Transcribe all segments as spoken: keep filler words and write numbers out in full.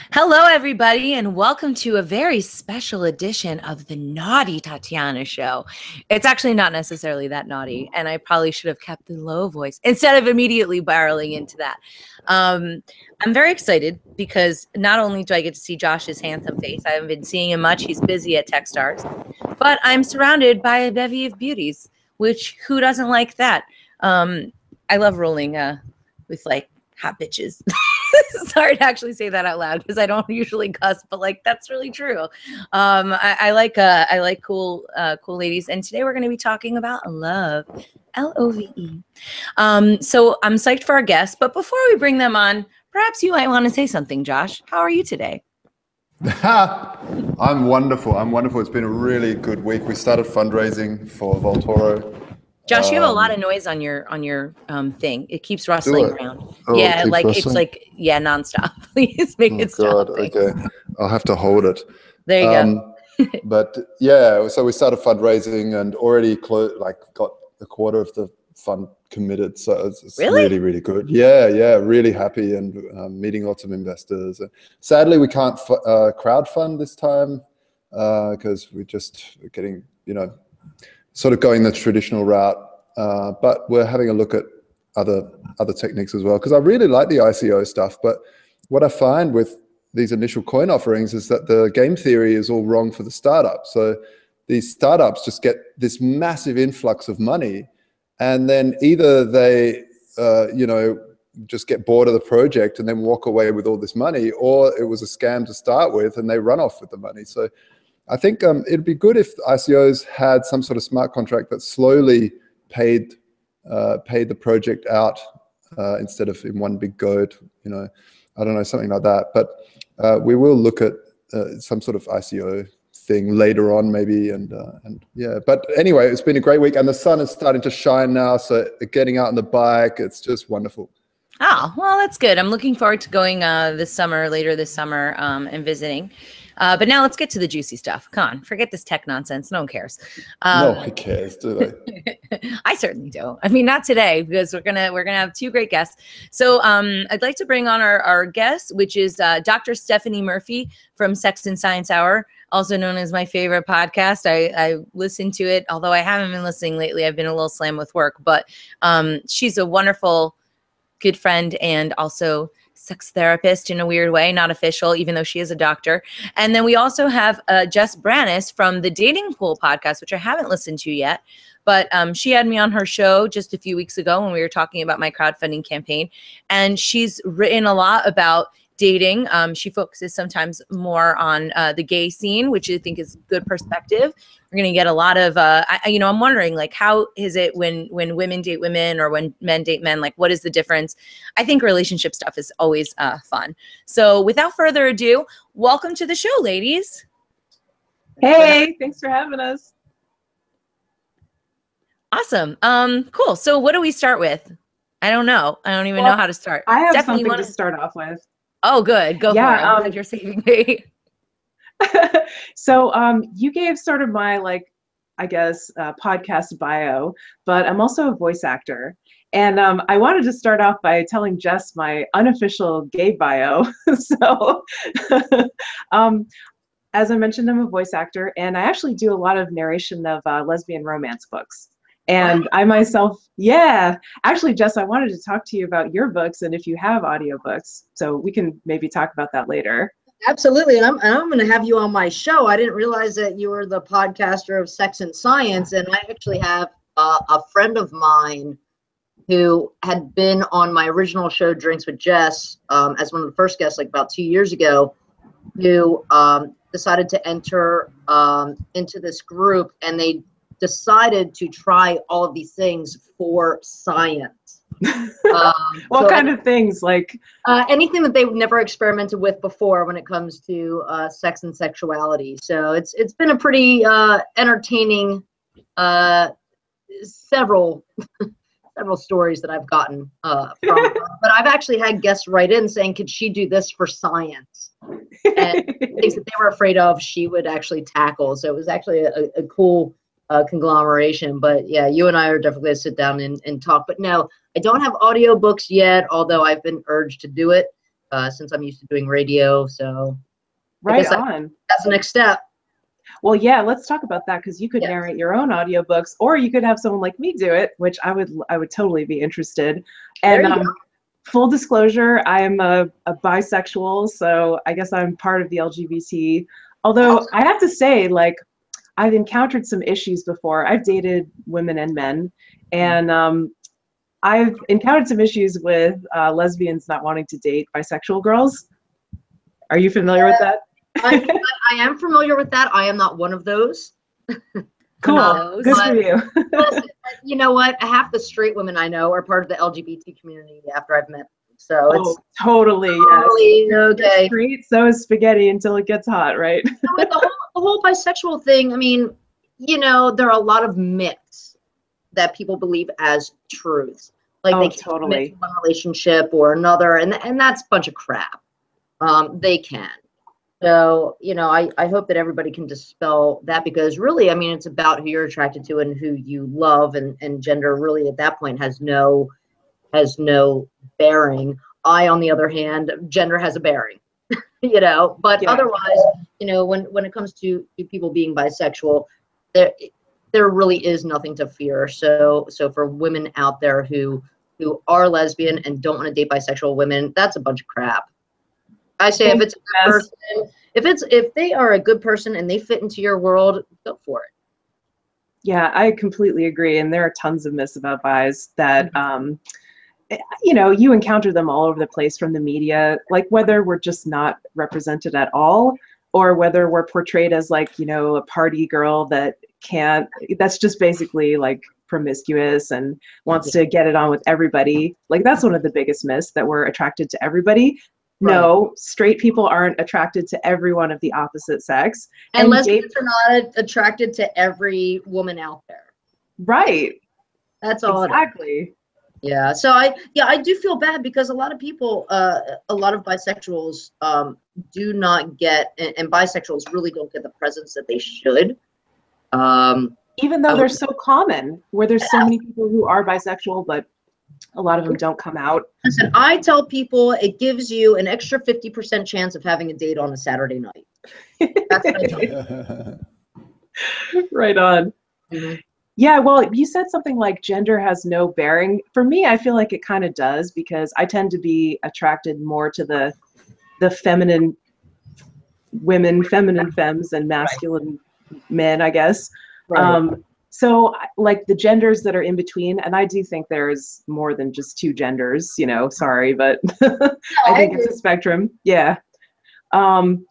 Hello, everybody, and welcome to a very special edition of the Naughty Tatiana Show. It's actually not necessarily that naughty, and I probably should have kept the low voice instead of immediately barreling into that. Um, I'm very excited because not only do I get to see Josh's handsome face, I haven't been seeing him much. He's busy at Techstars, but I'm surrounded by a bevy of beauties, which who doesn't like that? Um, I love rolling uh, with like hot bitches. Sorry to actually say that out loud because I don't usually cuss, but like that's really true. Um, I, I like uh, I like cool uh, cool ladies, and today we're going to be talking about love, L O V E. Um, so I'm psyched for our guests, but before we bring them on, perhaps you might want to say something, Josh. How are you today? I'm wonderful. I'm wonderful. It's been a really good week. We started fundraising for Voltoro. Josh, you have a lot Um, of noise on your on your um thing. It keeps rustling it? around. Oh, it yeah, keeps like it's rustling? like yeah, nonstop. Please make Oh it stop. God. Thanks. Okay. I'll have to hold it. There you Um, go. but yeah, so we started fundraising and already clo- like got a quarter of the fund committed. So it's, it's Really? really, really good. Yeah, yeah, really happy and um, meeting lots of investors. Sadly, we can't fu- uh, crowdfund this time because we're just getting, you know, sort of going the traditional route. Uh, but we're having a look at other other techniques as well because I really like the I C O stuff. But what I find with these initial coin offerings is that the game theory is all wrong for the startup. So these startups just get this massive influx of money, and then either they, uh, you know, just get bored of the project and then walk away with all this money, or it was a scam to start with and they run off with the money. So I think um, it'd be good if I C Os had some sort of smart contract that slowly paid uh, paid the project out uh, instead of in one big go. You know, I don't know, something like that. But uh, we will look at uh, some sort of I C O thing later on, maybe. And uh, and yeah. But anyway, it's been a great week, and the sun is starting to shine now. So getting out on the bike, it's just wonderful. Oh, well, that's good. I'm looking forward to going uh, this summer, later this summer, um, and visiting. Uh, but now let's get to the juicy stuff. Come on, forget this tech nonsense. No one cares. Um, No one cares, do they? I certainly do. I mean, not today because we're gonna we're gonna have two great guests. So um, I'd like to bring on our our guest, which is uh, Doctor Stephanie Murphy from Sex and Science Hour, also known as my favorite podcast. I, I listen to it, although I haven't been listening lately. I've been a little slammed with work, but um, she's a wonderful, good friend and also sex therapist in a weird way, not official, even though she is a doctor. And then we also have uh, Jess Branas from the Dating Pool podcast, which I haven't listened to yet, but um, she had me on her show just a few weeks ago when we were talking about my crowdfunding campaign. And she's written a lot about dating. Um, she focuses sometimes more on uh, the gay scene, which I think is good perspective. We're going to get a lot of, uh, I, you know, I'm wondering like, how is it when, when women date women or when men date men? Like, what is the difference? I think relationship stuff is always uh, fun. So without further ado, welcome to the show, ladies. Hey, thanks for having us. Awesome. Um, cool. So what do we start with? I don't know. I don't even Well, know how to start. I have Stephanie, something wanna... to start off with. Oh, good. Go Yeah, for it. I'm um, glad you're saving me. So um, you gave sort of my, like, I guess, uh, podcast bio, but I'm also a voice actor. And um, I wanted to start off by telling Jess my unofficial gay bio. So um, as I mentioned, I'm a voice actor, and I actually do a lot of narration of uh, lesbian romance books. And I myself, yeah, actually, Jess, I wanted to talk to you about your books and if you have audiobooks. So we can maybe talk about that later. Absolutely. And I'm, and I'm going to have you on my show. I didn't realize that you were the podcaster of Sex and Science. And I actually have uh, a friend of mine who had been on my original show, Drinks with Jess, um, as one of the first guests, like about two years ago, who um, decided to enter um, into this group. And they decided to try all of these things for science. Um, what so kind of things? Like uh, anything that they've never experimented with before when it comes to uh, sex and sexuality. So it's it's been a pretty uh, entertaining uh, several several stories that I've gotten uh, from her. But I've actually had guests write in saying, could she do this for science? And things that they were afraid of, she would actually tackle. So it was actually a, a cool uh, conglomeration. But yeah, you and I are definitely going to sit down and, and talk. But no, I don't have audiobooks yet, although I've been urged to do it. uh, since I'm used to doing radio. So right that, on. that's the next step. Well, yeah, let's talk about that, because you could Yes. narrate your own audiobooks, or you could have someone like me do it, which I would I would totally be interested. And There you um, go. full disclosure, I am a, a bisexual, so I guess I'm part of the L G B T. Although I have to say, like, I've encountered some issues before. I've dated women and men, and um, I've encountered some issues with uh, lesbians not wanting to date bisexual girls. Are you familiar with that? I, I am familiar with that. I am not one of those. Cool. Uh, Good but- for you. Listen, you know what? Half the straight women I know are part of the L G B T community after I've met them. So Oh, it's totally. Yes. totally okay. Street, so is spaghetti until it gets hot, right? With the whole, the whole bisexual thing, I mean, you know, there are a lot of myths that people believe as truths. Like Oh, they can totally. commit to one relationship or another, and and that's a bunch of crap. Um, they can. So, you know, I, I hope that everybody can dispel that, because really, I mean, it's about who you're attracted to and who you love, and, and gender really at that point has no has no bearing. I, on the other hand, gender has a bearing, you know, but Yeah. otherwise, you know, when, when it comes to, to people being bisexual, there there really is nothing to fear. So so for women out there who who are lesbian and don't want to date bisexual women, that's a bunch of crap. I say if it's a good Yes. person, if it's if they are a good person and they fit into your world, go for it. Yeah, I completely agree. And there are tons of myths about bis that, um, you know, you encounter them all over the place from the media, like whether we're just not represented at all, or whether we're portrayed as like, you know, a party girl that can't, that's just basically like promiscuous and wants to get it on with everybody. Like that's one of the biggest myths, that we're attracted to everybody. No, straight people aren't attracted to everyone of the opposite sex. And, And lesbians gay- are not attracted to every woman out there. Right. That's all. It is. Exactly. Yeah. So I yeah I do feel bad, because a lot of people, uh, a lot of bisexuals um, do not get, and, and bisexuals really don't get the presence that they should. Um, Even though I they're would- so common, where there's so many people who are bisexual, but a lot of them don't come out. Listen, I tell people it gives you an extra fifty percent chance of having a date on a Saturday night. That's what I tell people. Right on. Mhm. Yeah, well, you said something like gender has no bearing. For me, I feel like it kind of does, because I tend to be attracted more to the the feminine women, feminine femmes, and masculine men, I guess. Right. Um, so like the genders that are in between, and I do think there's more than just two genders, you know, sorry, but I I think it's agree. a spectrum. Yeah. Um,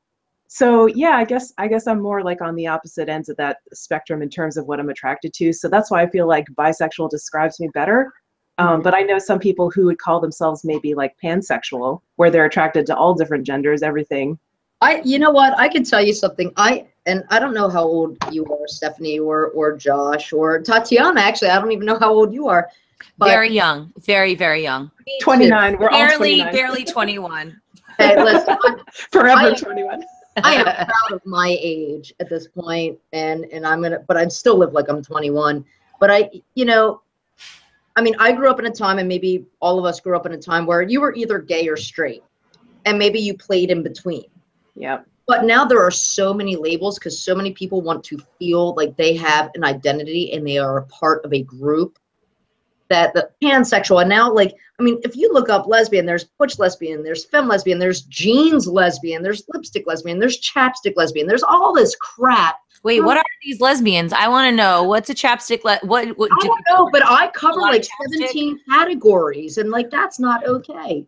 so yeah, I guess I guess I'm more like on the opposite ends of that spectrum in terms of what I'm attracted to. So that's why I feel like bisexual describes me better. Um, but I know some people who would call themselves maybe like pansexual, where they're attracted to all different genders, everything. I, you know what? I can tell you something. I and I don't know how old you are, Stephanie, or or Josh, or Tatiana. Actually, I don't even know how old you are. But Very young, very, very young. me too. twenty-nine. We're all Barely, twenty-nine. barely twenty-one. Hey, listen, I'm, Forever I am- twenty-one. I am proud of my age at this point, and and I'm gonna, but I still live like I'm twenty-one. But I, you know, I mean, I grew up in a time, and maybe all of us grew up in a time where you were either gay or straight, and maybe you played in between. Yep. But now there are so many labels, because so many people want to feel like they have an identity and they are a part of a group, that the pansexual. And now, like, I mean, if you look up lesbian, there's butch lesbian, there's femme lesbian, there's jeans lesbian, there's lipstick lesbian, there's chapstick lesbian, there's all this crap. Wait, what are these lesbians? I want to know. What's a chapstick? Le- what? what I do- don't know, but I cover lot of like chapstick? seventeen categories, and like that's not okay.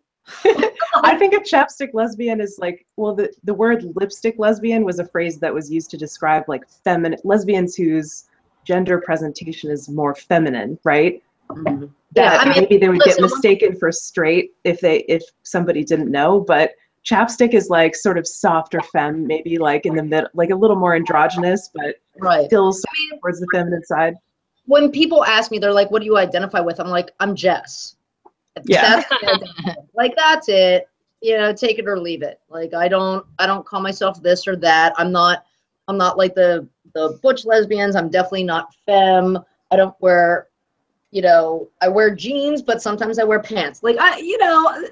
I think a chapstick lesbian is like, well, the, the word lipstick lesbian was a phrase that was used to describe like feminine lesbians whose gender presentation is more feminine, right? Mhm. That Yeah, I mean, maybe they would get listen, mistaken for straight if they if somebody didn't know, but chapstick is like sort of softer femme, maybe like in the middle, like a little more androgynous, but right. still sort of towards the feminine side. When people ask me, they're like, "What do you identify with?" I'm like, "I'm Jess." Yeah. That's what I identify with. Like that's it. You know, take it or leave it. Like I don't, I don't call myself this or that. I'm not, I'm not like the the butch lesbians. I'm definitely not femme. I don't wear, you know, I wear jeans, but sometimes I wear pants. Like I, you know,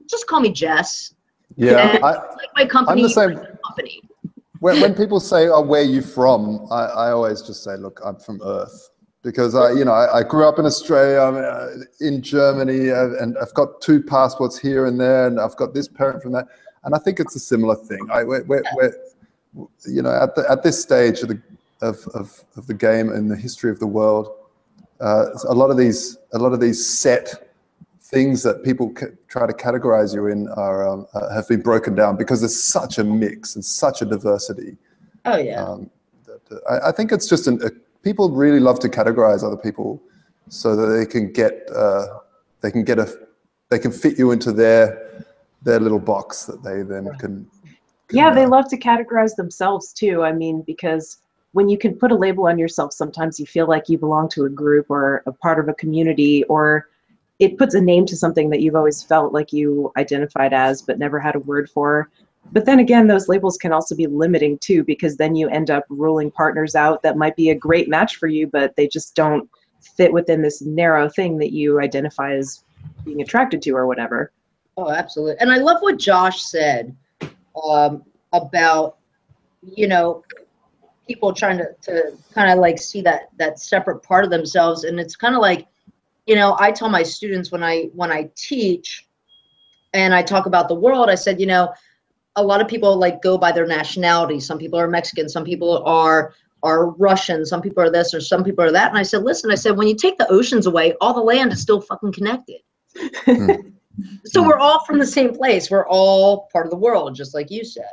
just call me Jess. Yeah, and I, like my company. I'm the same. Company. When, when people say, oh, where are you from? I, I always just say, look, I'm from Earth. Because I, you know, I, I grew up in Australia, I'm uh, in Germany, uh, and I've got two passports here and there, and I've got this parent from that. And I think it's a similar thing. I, we're, we're, we're, you know, at, the, at this stage of the, of, of, of the game and the history of the world, uh, a lot of these, a lot of these set things that people try to categorize you in are um, uh, have been broken down because there's such a mix and such a diversity. Oh yeah. Um, that, uh, I, I think it's just an. A, people really love to categorize other people so that they can get, uh, they can get a, they can fit you into their, their little box that they then can. can yeah, they uh, love to categorize themselves too. I mean, because when you can put a label on yourself, sometimes you feel like you belong to a group or a part of a community, or it puts a name to something that you've always felt like you identified as, but never had a word for. But then again, those labels can also be limiting too, because then you end up ruling partners out that might be a great match for you, but they just don't fit within this narrow thing that you identify as being attracted to or whatever. Oh, absolutely. And I love what Josh said um, about, you know, people trying to, to kind of like see that, that separate part of themselves. And it's kind of like, you know, I tell my students when I, when I teach and I talk about the world, I said, you know, a lot of people like go by their nationality. Some people are Mexican, some people are are Russian, some people are this or some people are that. And I said, listen, I said, when you take the oceans away, all the land is still fucking connected. mm. So we're all from the same place. We're all part of the world, just like you said.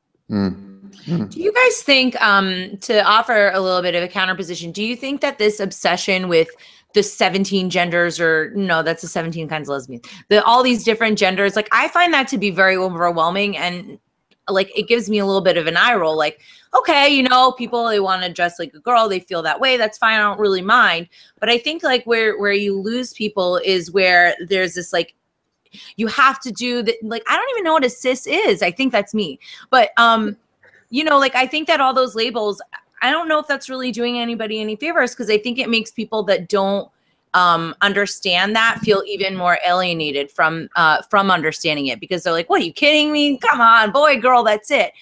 Mm. Mm. Do you guys think, um, to offer a little bit of a counterposition, do you think that this obsession with the seventeen genders, or no, that's the seventeen kinds of lesbians, the all these different genders, like I find that to be very overwhelming, and like it gives me a little bit of an eye roll. Like, okay, you know, people, they want to dress like a girl, they feel that way, that's fine, I don't really mind. But I think like where where you lose people is where there's this like, you have to do that. Like, I don't even know what a cis is. I think that's me. But um, you know, like I think that all those labels, I don't know if that's really doing anybody any favors, because I think it makes people that don't um, understand that feel even more alienated from uh, from understanding it, because they're like, what, are you kidding me? Come on, boy, girl, that's it.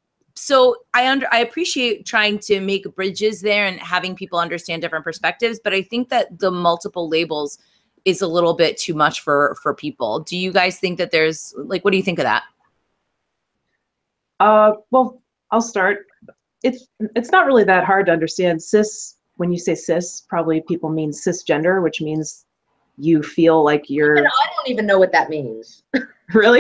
So I under I appreciate trying to make bridges there and having people understand different perspectives, but I think that the multiple labels is a little bit too much for for people. Do you guys think that there's like, what do you think of that? Uh, well, I'll start. It's it's not really that hard to understand. Cis, when you say cis, probably people mean cisgender, which means you feel like you're. And I don't even know what that means. Really?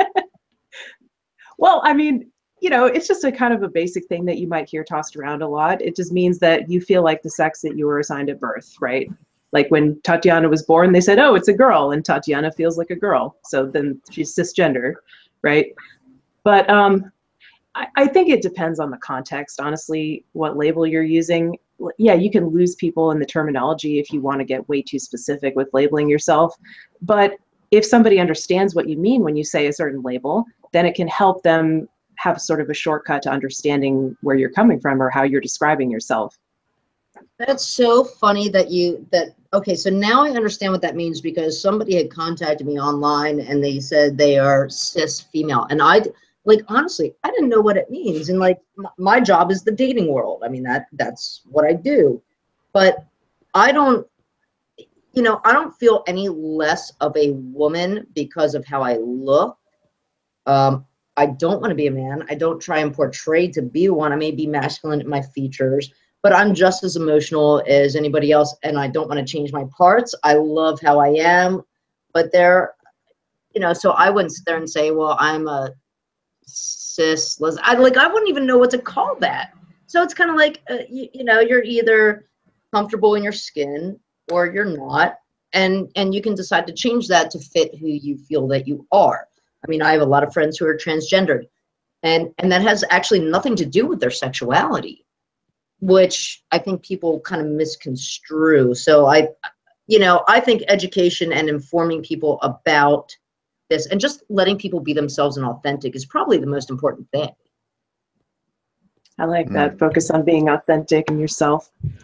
Well, I mean, you know, it's just a kind of a basic thing that you might hear tossed around a lot. It just means that you feel like the sex that you were assigned at birth, right? Like when Tatiana was born, they said, oh, it's a girl, and Tatiana feels like a girl. So then she's cisgender, right? But um, I, I think it depends on the context, honestly, what label you're using. Yeah, you can lose people in the terminology if you want to get way too specific with labeling yourself. But if somebody understands what you mean when you say a certain label, then it can help them have sort of a shortcut to understanding where you're coming from or how you're describing yourself. That's so funny that you, that, okay, so now I understand what that means, because somebody had contacted me online and they said they are cis female. And I, like, honestly, I didn't know what it means. And like, m- my job is the dating world. I mean, that that's what I do. But I don't, you know, I don't feel any less of a woman because of how I look. Um, I don't want to be a man. I don't try and portray to be one. I may be masculine in my features, but I'm just as emotional as anybody else, and I don't want to change my parts. I love how I am, but there, you know, so I wouldn't sit there and say, well, I'm a cis, les- I like, I wouldn't even know what to call that. So it's kind of like, uh, you, you know, you're either comfortable in your skin or you're not, and and you can decide to change that to fit who you feel that you are. I mean, I have a lot of friends who are transgendered, and and that has actually nothing to do with their sexuality, which I think people kind of misconstrue. So I, you know, I think education and informing people about this and just letting people be themselves and authentic is probably the most important thing. I like that. Focus on being authentic and yourself.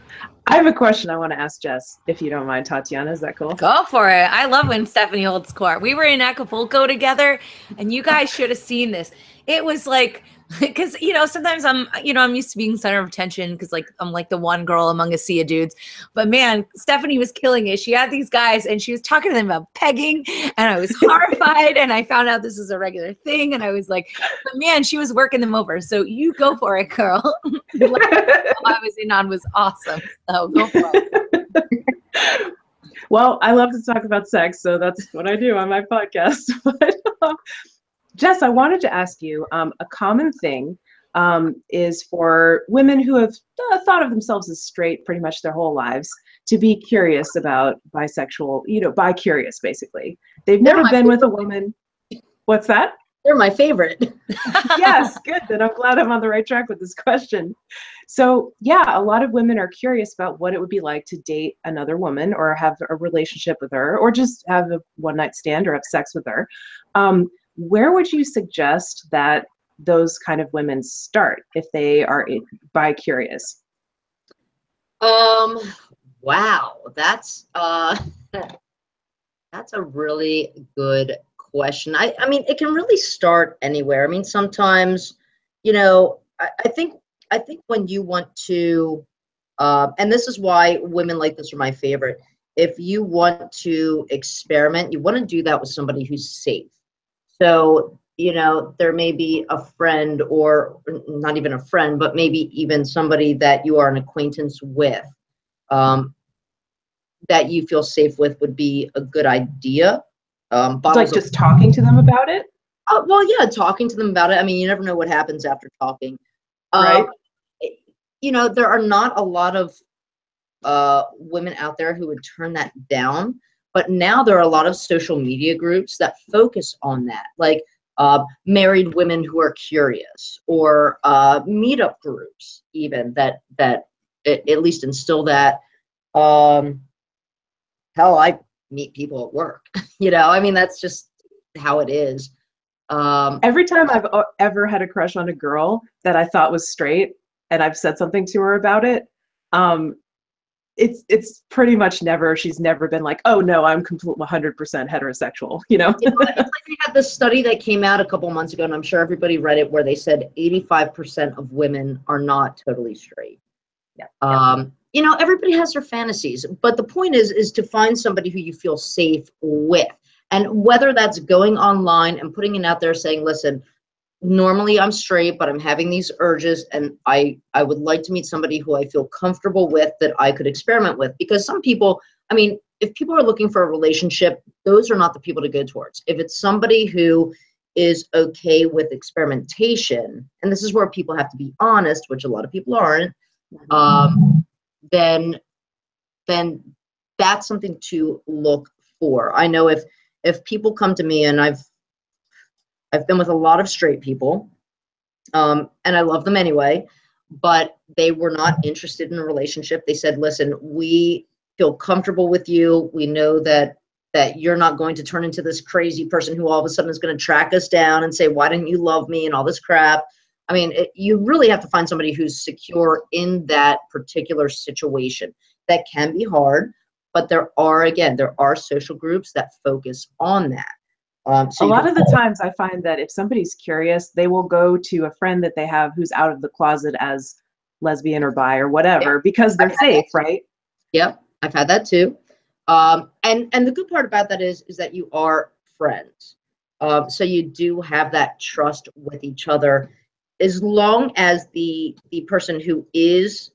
I have a question I want to ask Jess, if you don't mind, Tatiana. Is that cool? Go for it. I love when Stephanie holds court. We were in Acapulco together, and you guys should have seen this. It was like, because, you know, sometimes I'm, you know, I'm used to being center of attention because, like, I'm like the one girl among a sea of dudes. But man, Stephanie was killing it. She had these guys, and she was talking to them about pegging, and I was horrified. And I found out this is a regular thing, and I was like, but man, she was working them over. So you go for it, girl. The I was in on was awesome. So go for it. Well, I love to talk about sex, so that's what I do on my podcast. But um, Jess, I wanted to ask you, um, a common thing um, is for women who have uh, thought of themselves as straight pretty much their whole lives to be curious about bisexual, you know, bi-curious, basically. They've They're never my been with a favorite. woman. What's that? They're my favorite. Yes, good. Then I'm glad I'm on the right track with this question. So yeah, a lot of women are curious about what it would be like to date another woman or have a relationship with her or just have a one night stand or have sex with her. Um, where would you suggest that those kind of women start if they are bi-curious? Um, wow, that's uh, that's a really good question. I, I mean, it can really start anywhere. I mean, sometimes, you know, I, I think I think when you want to, uh, and this is why women like this are my favorite. If you want to experiment, you want to do that with somebody who's safe. So, you know, there may be a friend or not even a friend, but maybe even somebody that you are an acquaintance with, um, that you feel safe with would be a good idea. Um, Like just talking to them about it? Uh, well, yeah, talking to them about it. I mean, you never know what happens after talking. Right. Um, you know, there are not a lot of uh, women out there who would turn that down. But now there are a lot of social media groups that focus on that, like uh, married women who are curious, or uh, meetup groups even that that at, at least instill that. Um, hell, I meet people at work. You know, I mean, that's just how it is. Um, Every time I've o- ever had a crush on a girl that I thought was straight, and I've said something to her about it, um, it's it's pretty much never, she's never been like, oh no, I'm completely one hundred percent heterosexual, you know? It's like they had this study that came out a couple months ago, and I'm sure everybody read it, where they said eighty-five percent of women are not totally straight. Yeah. Um, you know, everybody has their fantasies, but the point is, is to find somebody who you feel safe with. And whether that's going online and putting it out there saying, listen, normally I'm straight, but I'm having these urges, and I, I would like to meet somebody who I feel comfortable with, that I could experiment with. Because some people, I mean, if people are looking for a relationship, those are not the people to go towards. If it's somebody who is okay with experimentation, and this is where people have to be honest, which a lot of people aren't, um, then, then that's something to look for. I know if, if people come to me, and I've, I've been with a lot of straight people, um, and I love them anyway, but they were not interested in a relationship. They said, listen, we feel comfortable with you. We know that that you're not going to turn into this crazy person who all of a sudden is going to track us down and say, why didn't you love me, and all this crap. I mean, it, you really have to find somebody who's secure in that particular situation. That can be hard, but there are, again, there are social groups that focus on that. Um, so a lot can, of the times I find that if somebody's curious, they will go to a friend that they have who's out of the closet as lesbian or bi or whatever, yeah, because they're safe, right? Yep, I've had that too. Um, and, and the good part about that is, is that you are friends. Um, so you do have that trust with each other, as long as the, the person who is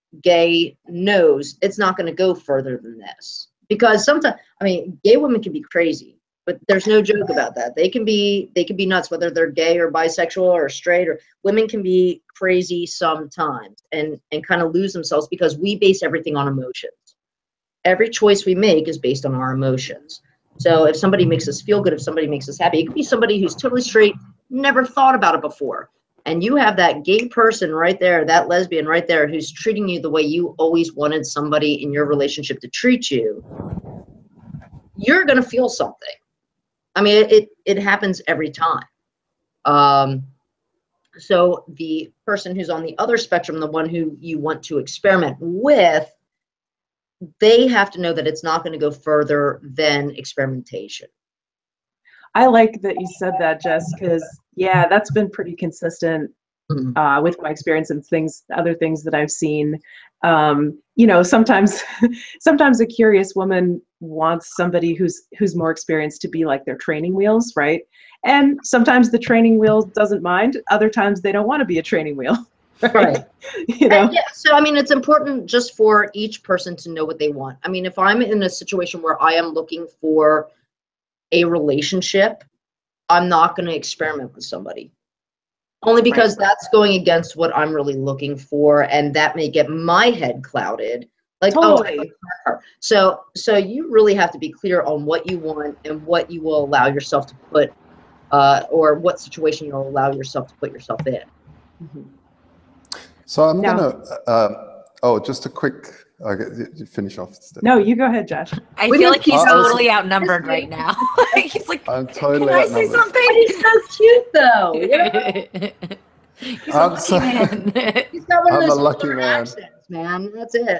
gay knows it's not going to go further than this. Because sometimes, I mean, gay women can be crazy, but there's no joke about that. They can be, they can be nuts, whether they're gay or bisexual or straight, or women can be crazy sometimes and, and kind of lose themselves, because we base everything on emotions. Every choice we make is based on our emotions. So if somebody makes us feel good, if somebody makes us happy, it could be somebody who's totally straight, never thought about it before. And you have that gay person right there, that lesbian right there, who's treating you the way you always wanted somebody in your relationship to treat you. You're going to feel something. I mean, it, it, it happens every time. Um, so the person who's on the other spectrum, the one who you want to experiment with, they have to know that it's not going to go further than experimentation. I like that you said that, Jess, because yeah, that's been pretty consistent uh, with my experience and things, other things that I've seen. Um, you know, sometimes, sometimes a curious woman wants somebody who's who's more experienced to be like their training wheels, right? And sometimes the training wheel doesn't mind. Other times they don't want to be a training wheel. Right. Right. You know? Yeah, so I mean, it's important just for each person to know what they want. I mean, if I'm in a situation where I am looking for a relationship, I'm not going to experiment with somebody. Only because right. that's going against what I'm really looking for, and that may get my head clouded. Like, totally. oh, so so you really have to be clear on what you want and what you will allow yourself to put, uh, or what situation you'll allow yourself to put yourself in. Mm-hmm. So I'm now, gonna, uh, oh, just a quick, okay, you finish off. Steph. No, you go ahead, Josh. I we feel like he's I, totally I was, outnumbered right now. He's like, I'm totally can I outnumbered. say something? But he's so cute, though. You know? He's I'm a lucky so, man. He's got one of I'm those a lucky southern man. accents, man. That's it.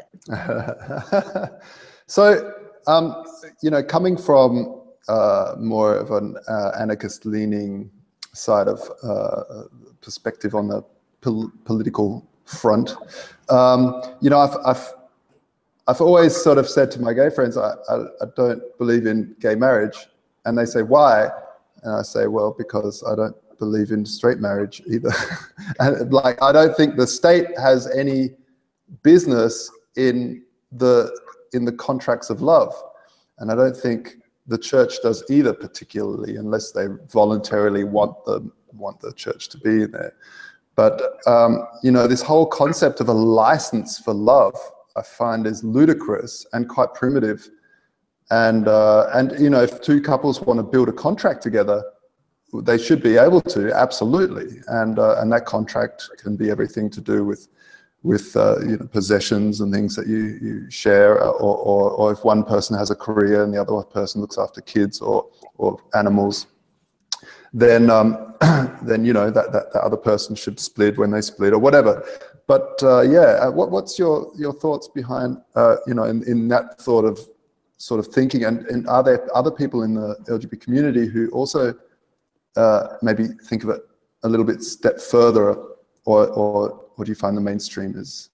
So, um, you know, coming from uh, more of an uh, anarchist-leaning side of uh, perspective on the pol political front, um, you know, I've, I've I've always sort of said to my gay friends, I, I, I don't believe in gay marriage, and they say why, and I say, well, because I don't believe in straight marriage either. And like, I don't think the state has any business in the in the contracts of love, and I don't think the church does either, particularly unless they voluntarily want the want the church to be in there. But um, you know, this whole concept of a license for love, I find, is ludicrous and quite primitive. And uh, and you know, if two couples want to build a contract together, they should be able to, absolutely. And uh, and that contract can be everything to do with with uh, you know, possessions and things that you you share, or, or or if one person has a career and the other person looks after kids or or animals, then um, then you know that, that that other person should split when they split or whatever. But uh, yeah, what what's your your thoughts behind uh, you know in in that sort of sort of thinking, and and are there other people in the L G B T community who also uh, maybe think of it a little bit step further, or or what do you find the mainstream is?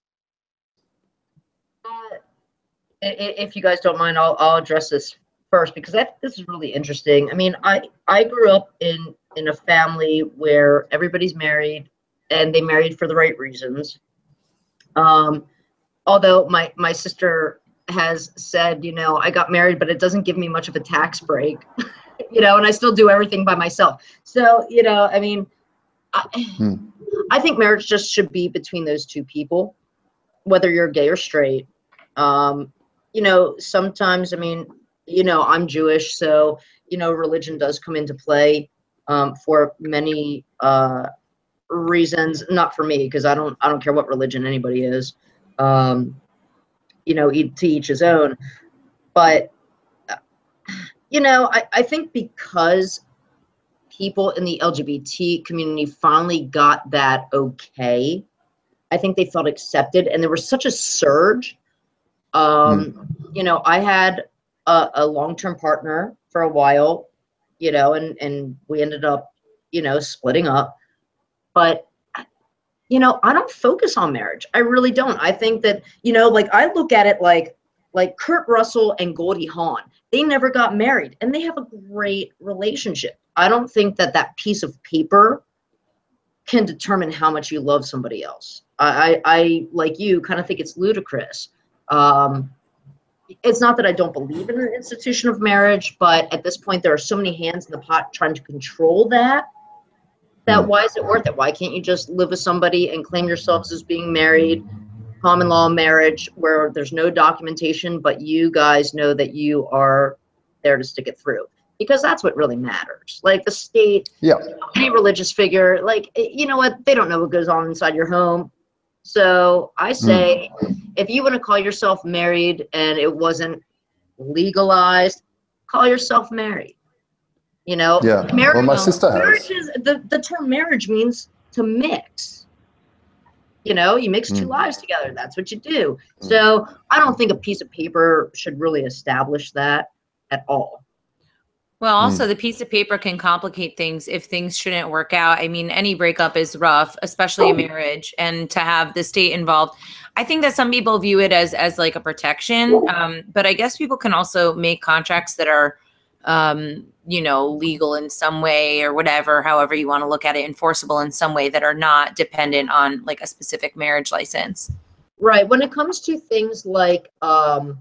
Uh, if you guys don't mind, I'll I'll address this first, because that this is really interesting. I mean, I I grew up in in a family where everybody's married, and they married for the right reasons. Um, although my my sister has said, you know, I got married, but it doesn't give me much of a tax break, you know, and I still do everything by myself. So, you know, I mean, I, hmm. I think marriage just should be between those two people, whether you're gay or straight. Um, you know, sometimes, I mean, you know, I'm Jewish, so, you know, religion does come into play um, for many uh, reasons. Not for me, because I don't, I don't care what religion anybody is. Um, you know, to each his own. But, you know, I, I think because people in the L G B T community finally got that okay, I think they felt accepted, and there was such a surge. Um, mm. You know, I had a, a long-term partner for a while, you know, and, and we ended up, you know, splitting up. But, you know, I don't focus on marriage. I really don't. I think that, you know, like I look at it like, like Kurt Russell and Goldie Hawn. They never got married, and they have a great relationship. I don't think that that piece of paper can determine how much you love somebody else. I, I, I like you, kind of think it's ludicrous. Um, it's not that I don't believe in an institution of marriage, but at this point, there are so many hands in the pot trying to control that, that mm. why is it worth it? Why can't you just live with somebody and claim yourselves as being married, common law marriage, where there's no documentation, but you guys know that you are there to stick it through? Because that's what really matters. Like the state, yeah. any religious figure, like, you know what, they don't know what goes on inside your home. So I say, mm. if you want to call yourself married and it wasn't legalized, call yourself married. You know, yeah. marriage, well, my sister has. Marriage is, the, the term marriage means to mix. You know, you mix two Mm. lives together. That's what you do. So I don't think a piece of paper should really establish that at all. Well, also Mm. the piece of paper can complicate things if things shouldn't work out. I mean, any breakup is rough, especially a marriage, and to have the state involved. I think that some people view it as as like a protection, um, but I guess people can also make contracts that are, um, you know, legal in some way or whatever, however you want to look at it, enforceable in some way that are not dependent on like a specific marriage license. Right. When it comes to things like, um,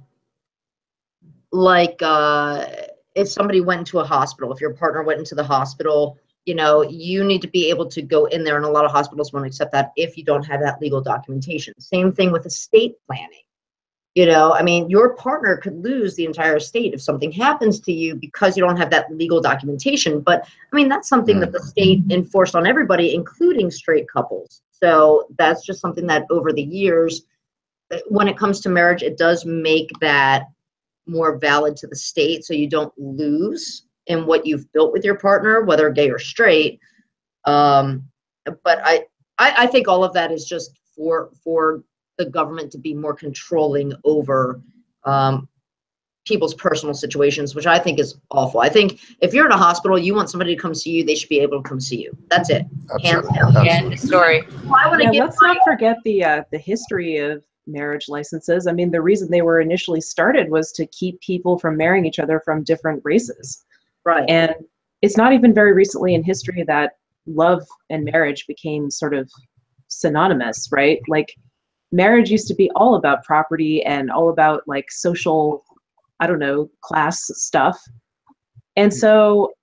like uh, if somebody went into a hospital, if your partner went into the hospital, you know, you need to be able to go in there, and a lot of hospitals won't accept that if you don't have that legal documentation. Same thing with estate planning. You know, I mean, your partner could lose the entire estate if something happens to you because you don't have that legal documentation. But I mean, that's something Mm. that the state enforced on everybody, including straight couples. So that's just something that over the years, when it comes to marriage, it does make that more valid to the state, so you don't lose in what you've built with your partner, whether gay or straight. Um, but I, I, I think all of that is just for for the government to be more controlling over um, people's personal situations, which I think is awful. I think if you're in a hospital, you want somebody to come see you, they should be able to come see you. That's it. Hands Absolutely. down. Yeah, Absolutely. end of story. I want to Yeah, give let's not forget the uh, the history of marriage licenses. I mean, the reason they were initially started was to keep people from marrying each other from different races. right. And it's not even very recently in history that love and marriage became sort of synonymous, right? Like marriage used to be all about property and all about like social, I don't know, class stuff. And so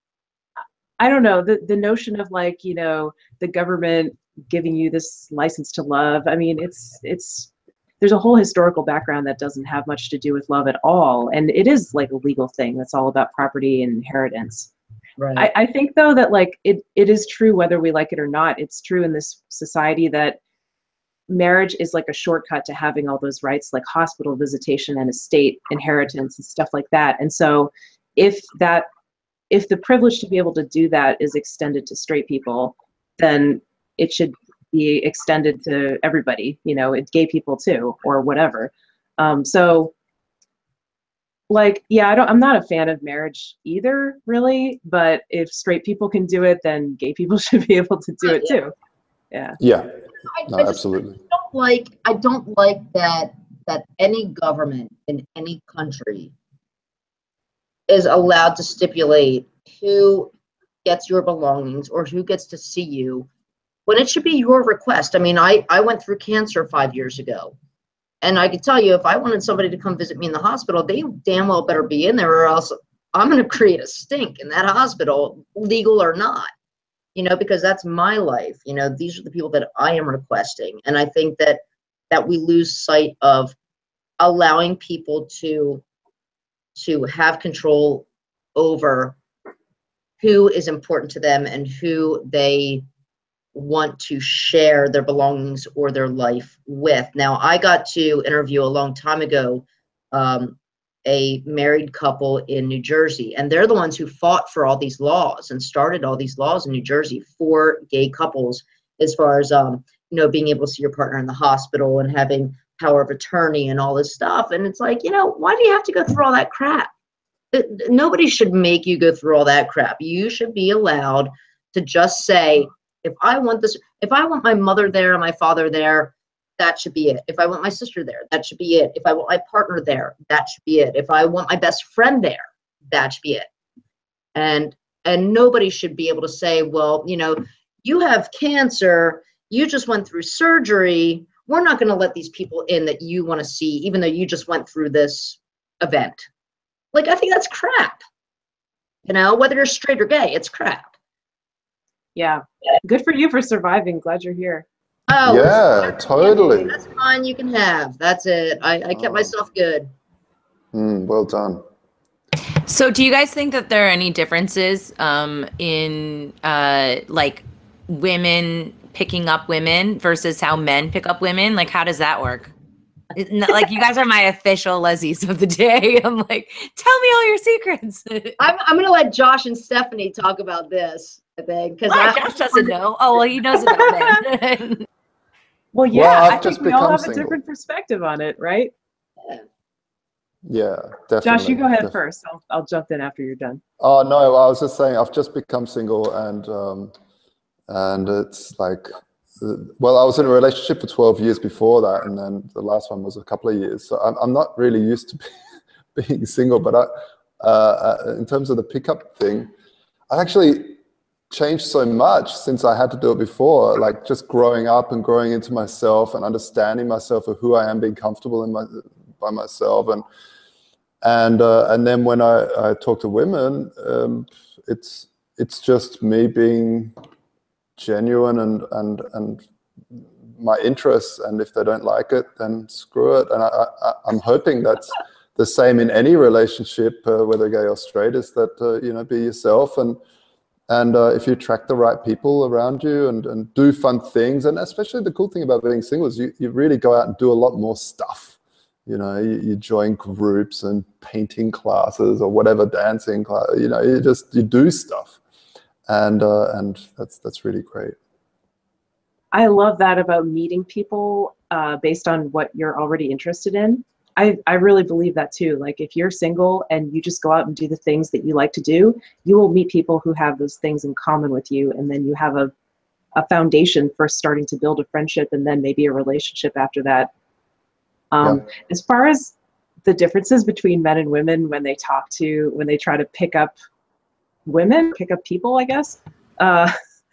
I don't know, the, the notion of like, you know, the government giving you this license to love. I mean, it's, it's, there's a whole historical background that doesn't have much to do with love at all. And it is like a legal thing that's all about property and inheritance. Right. I, I think though that like it, it is true whether we like it or not. It's true in this society that marriage is like a shortcut to having all those rights, like hospital visitation and estate inheritance and stuff like that. And so if that, if the privilege to be able to do that is extended to straight people, then it should be extended to everybody, you know, it's gay people too, or whatever. Um, so like, yeah, I don't, I'm not a fan of marriage either, really, but if straight people can do it, then gay people should be able to do it too. Yeah. Yeah. I, No, I just absolutely. don't like, I don't like that, that any government in any country is allowed to stipulate who gets your belongings or who gets to see you when it should be your request. I mean, I, I went through cancer five years ago, and I could tell you if I wanted somebody to come visit me in the hospital, they damn well better be in there, or else I'm going to create a stink in that hospital, legal or not, you know, because that's my life. You know, these are the people that I am requesting. And I think that that we lose sight of allowing people to to have control over who is important to them and who they want to share their belongings or their life with. Now, I got to interview a long time ago um, a married couple in New Jersey, and they're the ones who fought for all these laws and started all these laws in New Jersey for gay couples, as far as um, you know, being able to see your partner in the hospital and having power of attorney and all this stuff. And it's like, you know, why do you have to go through all that crap? Nobody should make you go through all that crap. You should be allowed to just say, if I want this, if I want my mother there and my father there, that should be it. If I want my sister there, that should be it. If I want my partner there, that should be it. If I want my best friend there, that should be it. And and nobody should be able to say, well, you know, you have cancer, you just went through surgery, we're not going to let these people in that you want to see, even though you just went through this event. Like, I think that's crap. You know, whether you're straight or gay, it's crap. Yeah. Good for you for surviving. Glad you're here. Oh, Yeah, that's, totally. that's fine. You can have. That's it. I, I kept Oh. myself good. Mm, well done. So do you guys think that there are any differences um, in uh, like women picking up women versus how men pick up women? Like, how does that work? It's not, like, you guys are my official lesbies of the day. I'm like, tell me all your secrets. I'm, I'm going to let Josh and Stephanie talk about this, I think. Because Josh doesn't know. Oh, well, he knows about men. Well, yeah, Well, I've I just think we all become have a single. different perspective on it, right? Yeah, definitely. Josh, you go ahead def- first. I'll, I'll jump in after you're done. Oh no, I was just saying I've just become single, and um, and it's like, uh, well, I was in a relationship for twelve years before that, and then the last one was a couple of years. So I'm I'm not really used to be, being single, but I, uh, uh, in terms of the pickup thing, I actually changed so much since I had to do it before. Like just growing up and growing into myself and understanding myself of who I am, being comfortable in my by myself, and. And uh, and then when I, I talk to women, um, it's it's just me being genuine and and and my interests. And if they don't like it, then screw it. And I, I, I'm hoping that's the same in any relationship, uh, whether gay or straight. Is that uh, you know, be yourself, and and uh, if you attract the right people around you, and and do fun things. And especially the cool thing about being single is you you really go out and do a lot more stuff. You know, you, you join groups and painting classes or whatever, dancing class. You know, you just you do stuff, and uh, and that's that's really great. I love that about meeting people uh, based on what you're already interested in. I, I really believe that too. Like if you're single and you just go out and do the things that you like to do, you will meet people who have those things in common with you, and then you have a, a foundation for starting to build a friendship and then maybe a relationship after that. Um, Yeah. As far as the differences between men and women when they talk to, when they try to pick up women, pick up people, I guess, uh,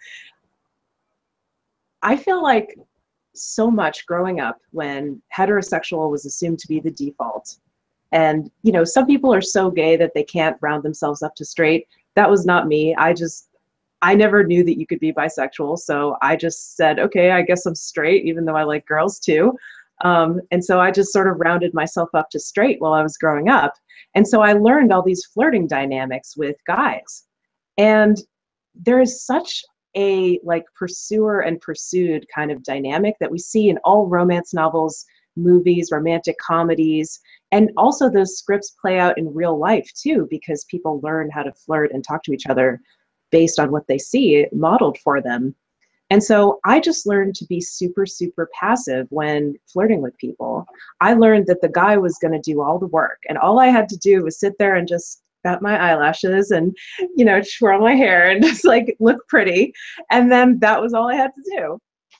I feel like so much growing up when heterosexual was assumed to be the default. And, you know, some people are so gay that they can't round themselves up to straight. That was not me. I just, I never knew that you could be bisexual. So I just said, okay, I guess I'm straight, even though I like girls too. Um, and so I just sort of rounded myself up to straight while I was growing up. And so I learned all these flirting dynamics with guys. And there is such a like pursuer and pursued kind of dynamic that we see in all romance novels, movies, romantic comedies, and also those scripts play out in real life too, because people learn how to flirt and talk to each other based on what they see modeled for them. And so I just learned to be super, super passive when flirting with people. I learned that the guy was going to do all the work, and all I had to do was sit there and just bat my eyelashes and, you know, twirl my hair and just like look pretty. And then that was all I had to do.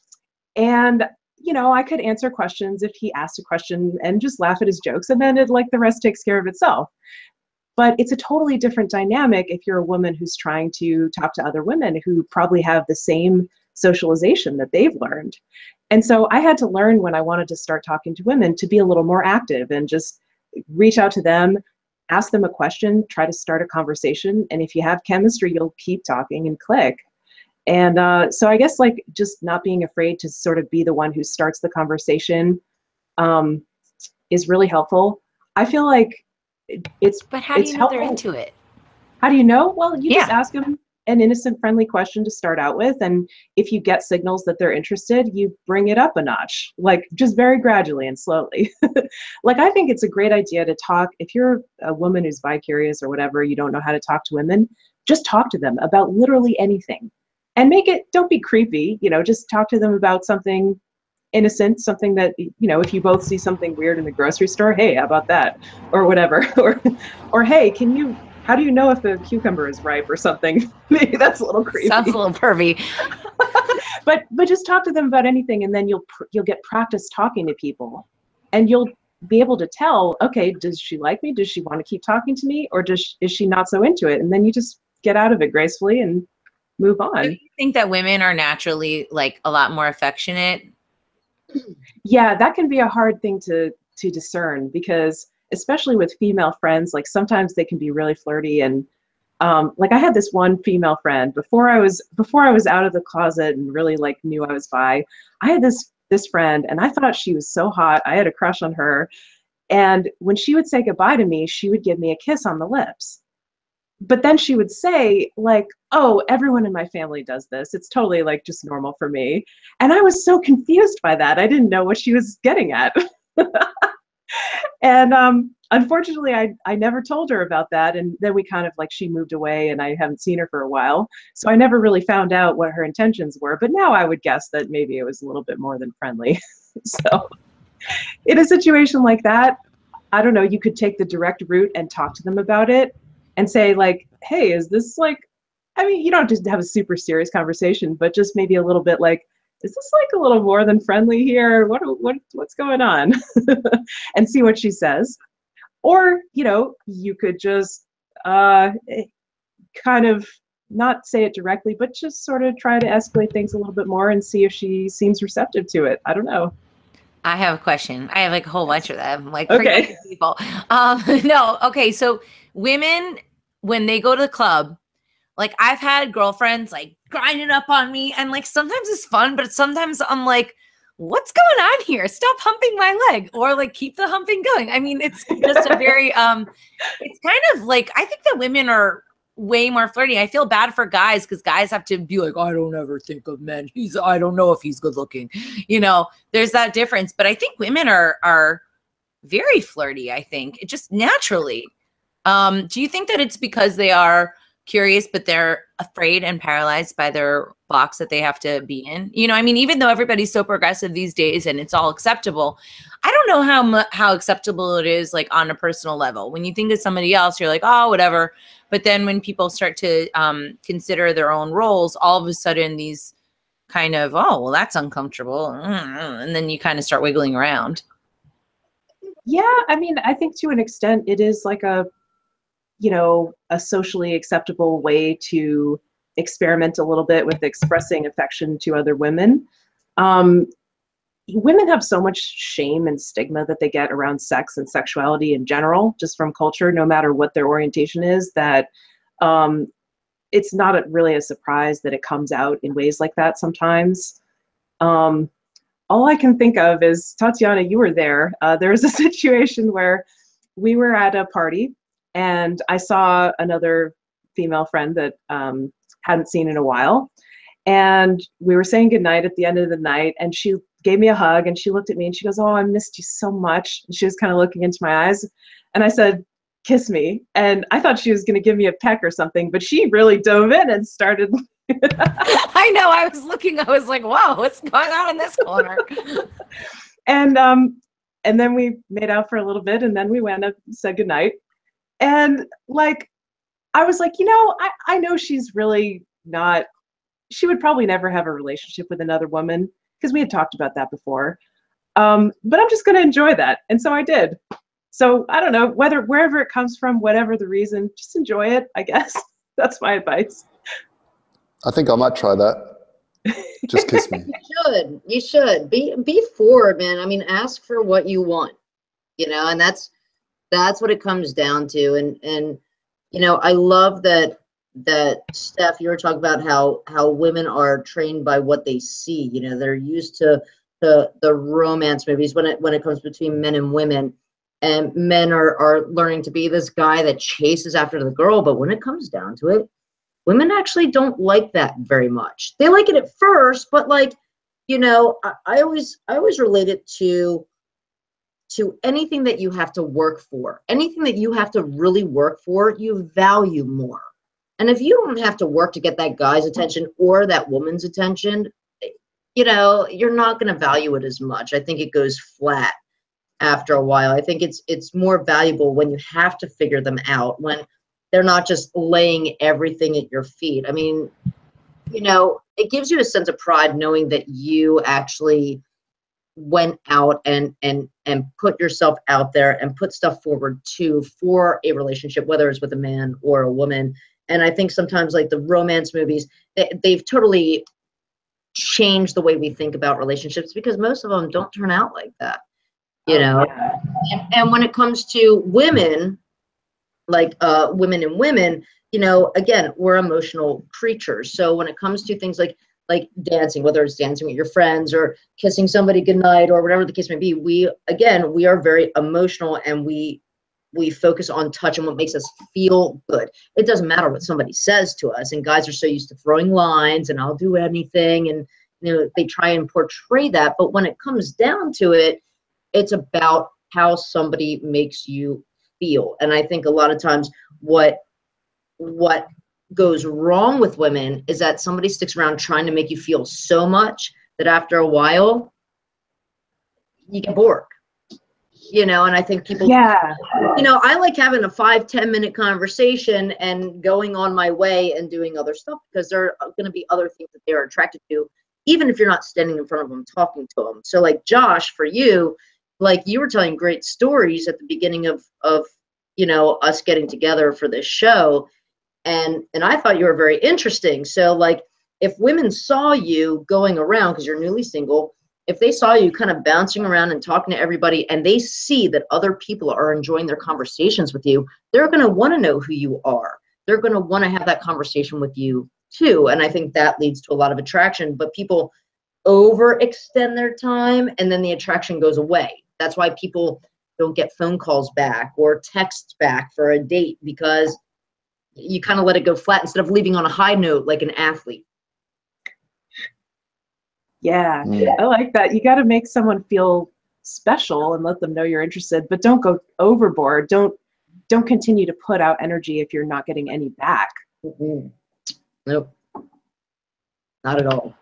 And, you know, I could answer questions if he asked a question and just laugh at his jokes, and then it like the rest takes care of itself. But it's a totally different dynamic if you're a woman who's trying to talk to other women who probably have the same socialization that they've learned. And so I had to learn when I wanted to start talking to women to be a little more active and just reach out to them, ask them a question, try to start a conversation. And if you have chemistry, you'll keep talking and click. And uh, so I guess like just not being afraid to sort of be the one who starts the conversation um, is really helpful. I feel like it's But how do it's you know helpful. they're into it? How do you know? Well, you Yeah. just ask them an innocent, friendly question to start out with. And if you get signals that they're interested, you bring it up a notch, like just very gradually and slowly. Like, I think it's a great idea to talk. If you're a woman who's bi-curious or whatever, you don't know how to talk to women, just talk to them about literally anything and make it, don't be creepy, you know, just talk to them about something innocent, something that, you know, if you both see something weird in the grocery store, hey, how about that? Or whatever. or, or hey, can you, how do you know if the cucumber is ripe or something? Maybe that's a little creepy. Sounds a little pervy. but but just talk to them about anything, and then you'll pr- you'll get practice talking to people, and you'll be able to tell, okay, does she like me? Does she want to keep talking to me, or does she, is she not so into it? And then you just get out of it gracefully and move on. Do you think that women are naturally like a lot more affectionate? Yeah, that can be a hard thing to to discern, because especially with female friends, like sometimes they can be really flirty. And um, like I had this one female friend before I was before I was out of the closet and really like knew I was bi. I had this this friend, and I thought she was so hot. I had a crush on her. And when she would say goodbye to me, she would give me a kiss on the lips. But then she would say, like, oh, everyone in my family does this. It's totally like just normal for me. And I was so confused by that. I didn't know what she was getting at. And um, unfortunately, I, I never told her about that. And then we kind of like, she moved away and I haven't seen her for a while. So I never really found out what her intentions were. But now I would guess that maybe it was a little bit more than friendly. So in a situation like that, I don't know, you could take the direct route and talk to them about it and say like, hey, is this like, I mean, you don't just have a super serious conversation, but just maybe a little bit like, is this like a little more than friendly here? What, what, what's going on? And see what she says. Or, you know, you could just uh, kind of not say it directly, but just sort of try to escalate things a little bit more and see if she seems receptive to it. I don't know. I have a question. I have like a whole bunch of them, like okay. people. Um, no, okay. So women, when they go to the club, like I've had girlfriends like grinding up on me, and like sometimes it's fun, but sometimes I'm like, what's going on here? Stop humping my leg, or like keep the humping going. I mean, it's just a very, um, it's kind of like, I think that women are way more flirty. I feel bad for guys because guys have to be like, I don't ever think of men. He's, I don't know if he's good looking. You know, there's that difference. But I think women are are very flirty. I think it just naturally. Um, do you think that it's because they are curious, but they're afraid and paralyzed by their box that they have to be in? You know, I mean, even though everybody's so progressive these days and it's all acceptable, I don't know how mu- how acceptable it is like on a personal level. When you think of somebody else, you're like, oh, whatever. But then when people start to um, consider their own roles, all of a sudden these kind of, oh, well, that's uncomfortable. And then you kind of start wiggling around. Yeah, I mean, I think to an extent it is like a, you know, a socially acceptable way to experiment a little bit with expressing affection to other women. Um, women have so much shame and stigma that they get around sex and sexuality in general, just from culture, no matter what their orientation is, that um, it's not a, really a surprise that it comes out in ways like that sometimes. Um, all I can think of is, Tatiana, you were there. Uh, there was a situation where we were at a party and I saw another female friend that um, hadn't seen in a while. And we were saying goodnight at the end of the night, and she gave me a hug and she looked at me and she goes, oh, I missed you so much. And she was kind of looking into my eyes. And I said, kiss me. And I thought she was going to give me a peck or something, but she really dove in and started. I know. I was looking, I was like, whoa, what's going on in this corner? and um, and then we made out for a little bit, and then we went up and said goodnight. And like, I was like, you know, I, I know she's really not, she would probably never have a relationship with another woman, because we had talked about that before. Um, but I'm just going to enjoy that. And so I did. So I don't know, whether, wherever it comes from, whatever the reason, just enjoy it, I guess. That's my advice. I think I might try that. Just kiss me. You should. You should. Be be forward, man. I mean, ask for what you want. You know, and that's that's what it comes down to. And and you know, I love that that Steph, you were talking about how how women are trained by what they see. You know, they're used to the the romance movies when it when it comes between men and women. And men are are learning to be this guy that chases after the girl, but when it comes down to it, women actually don't like that very much. They like it at first, but like, you know, I, I always I always relate it to to anything that you have to work for. Anything that you have to really work for, you value more. And if you don't have to work to get that guy's attention or that woman's attention, you know, you're not going to value it as much. I think it goes flat after a while. I think it's it's more valuable when you have to figure them out, when they're not just laying everything at your feet. I mean, you know, it gives you a sense of pride knowing that you actually went out and and and put yourself out there and put stuff forward too for a relationship, whether it's with a man or a woman. And I think sometimes like the romance movies, they, they've totally changed the way we think about relationships, because most of them don't turn out like that, you know. Yeah. And, and when it comes to women, like uh, women and women, you know, again, we're emotional creatures. So when it comes to things like like dancing, whether it's dancing with your friends or kissing somebody goodnight or whatever the case may be, we, again, we are very emotional, and we we focus on touch and what makes us feel good. It doesn't matter what somebody says to us. And guys are so used to throwing lines and I'll do anything. And, you know, they try and portray that. But when it comes down to it, it's about how somebody makes you feel. And I think a lot of times what what goes wrong with women is that somebody sticks around trying to make you feel so much that after a while you get bored. You know, and I think people, yeah, you know, I like having a five, ten minute conversation and going on my way and doing other stuff, because there are going to be other things that they're attracted to, even if you're not standing in front of them talking to them. So like Josh, for you, like you were telling great stories at the beginning of, of, you know, us getting together for this show. And, and I thought you were very interesting. So like if women saw you going around, because you're newly single, if they saw you kind of bouncing around and talking to everybody, and they see that other people are enjoying their conversations with you, they're going to want to know who you are. They're going to want to have that conversation with you too. And I think that leads to a lot of attraction, but people overextend their time and then the attraction goes away. That's why people don't get phone calls back or texts back for a date, because you kind of let it go flat instead of leaving on a high note like an athlete. Yeah, Mm. I like that. You got to make someone feel special and let them know you're interested, but don't go overboard. Don't don't continue to put out energy if you're not getting any back. Mm-hmm. Nope, not at all.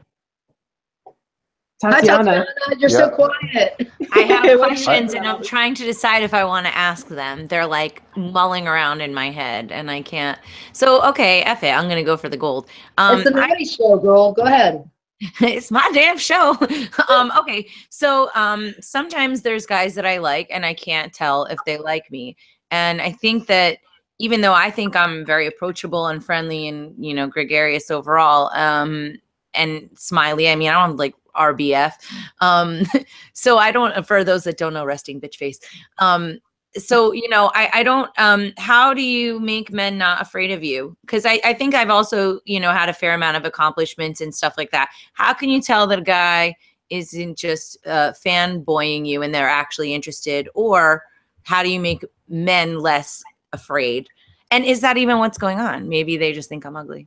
Tatiana, Hi, Tatiana, you're Yeah. so quiet. I have What questions about- and I'm trying to decide if I want to ask them. They're like mulling around in my head and I can't. So, okay, F it. I'm going to go for the gold. Um, It's the I- naughty show, girl. Go ahead. it's my damn show. um, okay. So um, sometimes there's guys that I like and I can't tell if they like me. And I think that even though I think I'm very approachable and friendly and, you know, gregarious overall, um, and smiley, I mean, I don't like R B F. Um, so I don't, for those that don't know, resting bitch face. Um, so, you know, I, I don't, um, how do you make men not afraid of you? Cause I, I think I've also, you know, had a fair amount of accomplishments and stuff like that. How can you tell that a guy isn't just uh, fanboying you and they're actually interested? Or how do you make men less afraid? And is that even what's going on? Maybe they just think I'm ugly.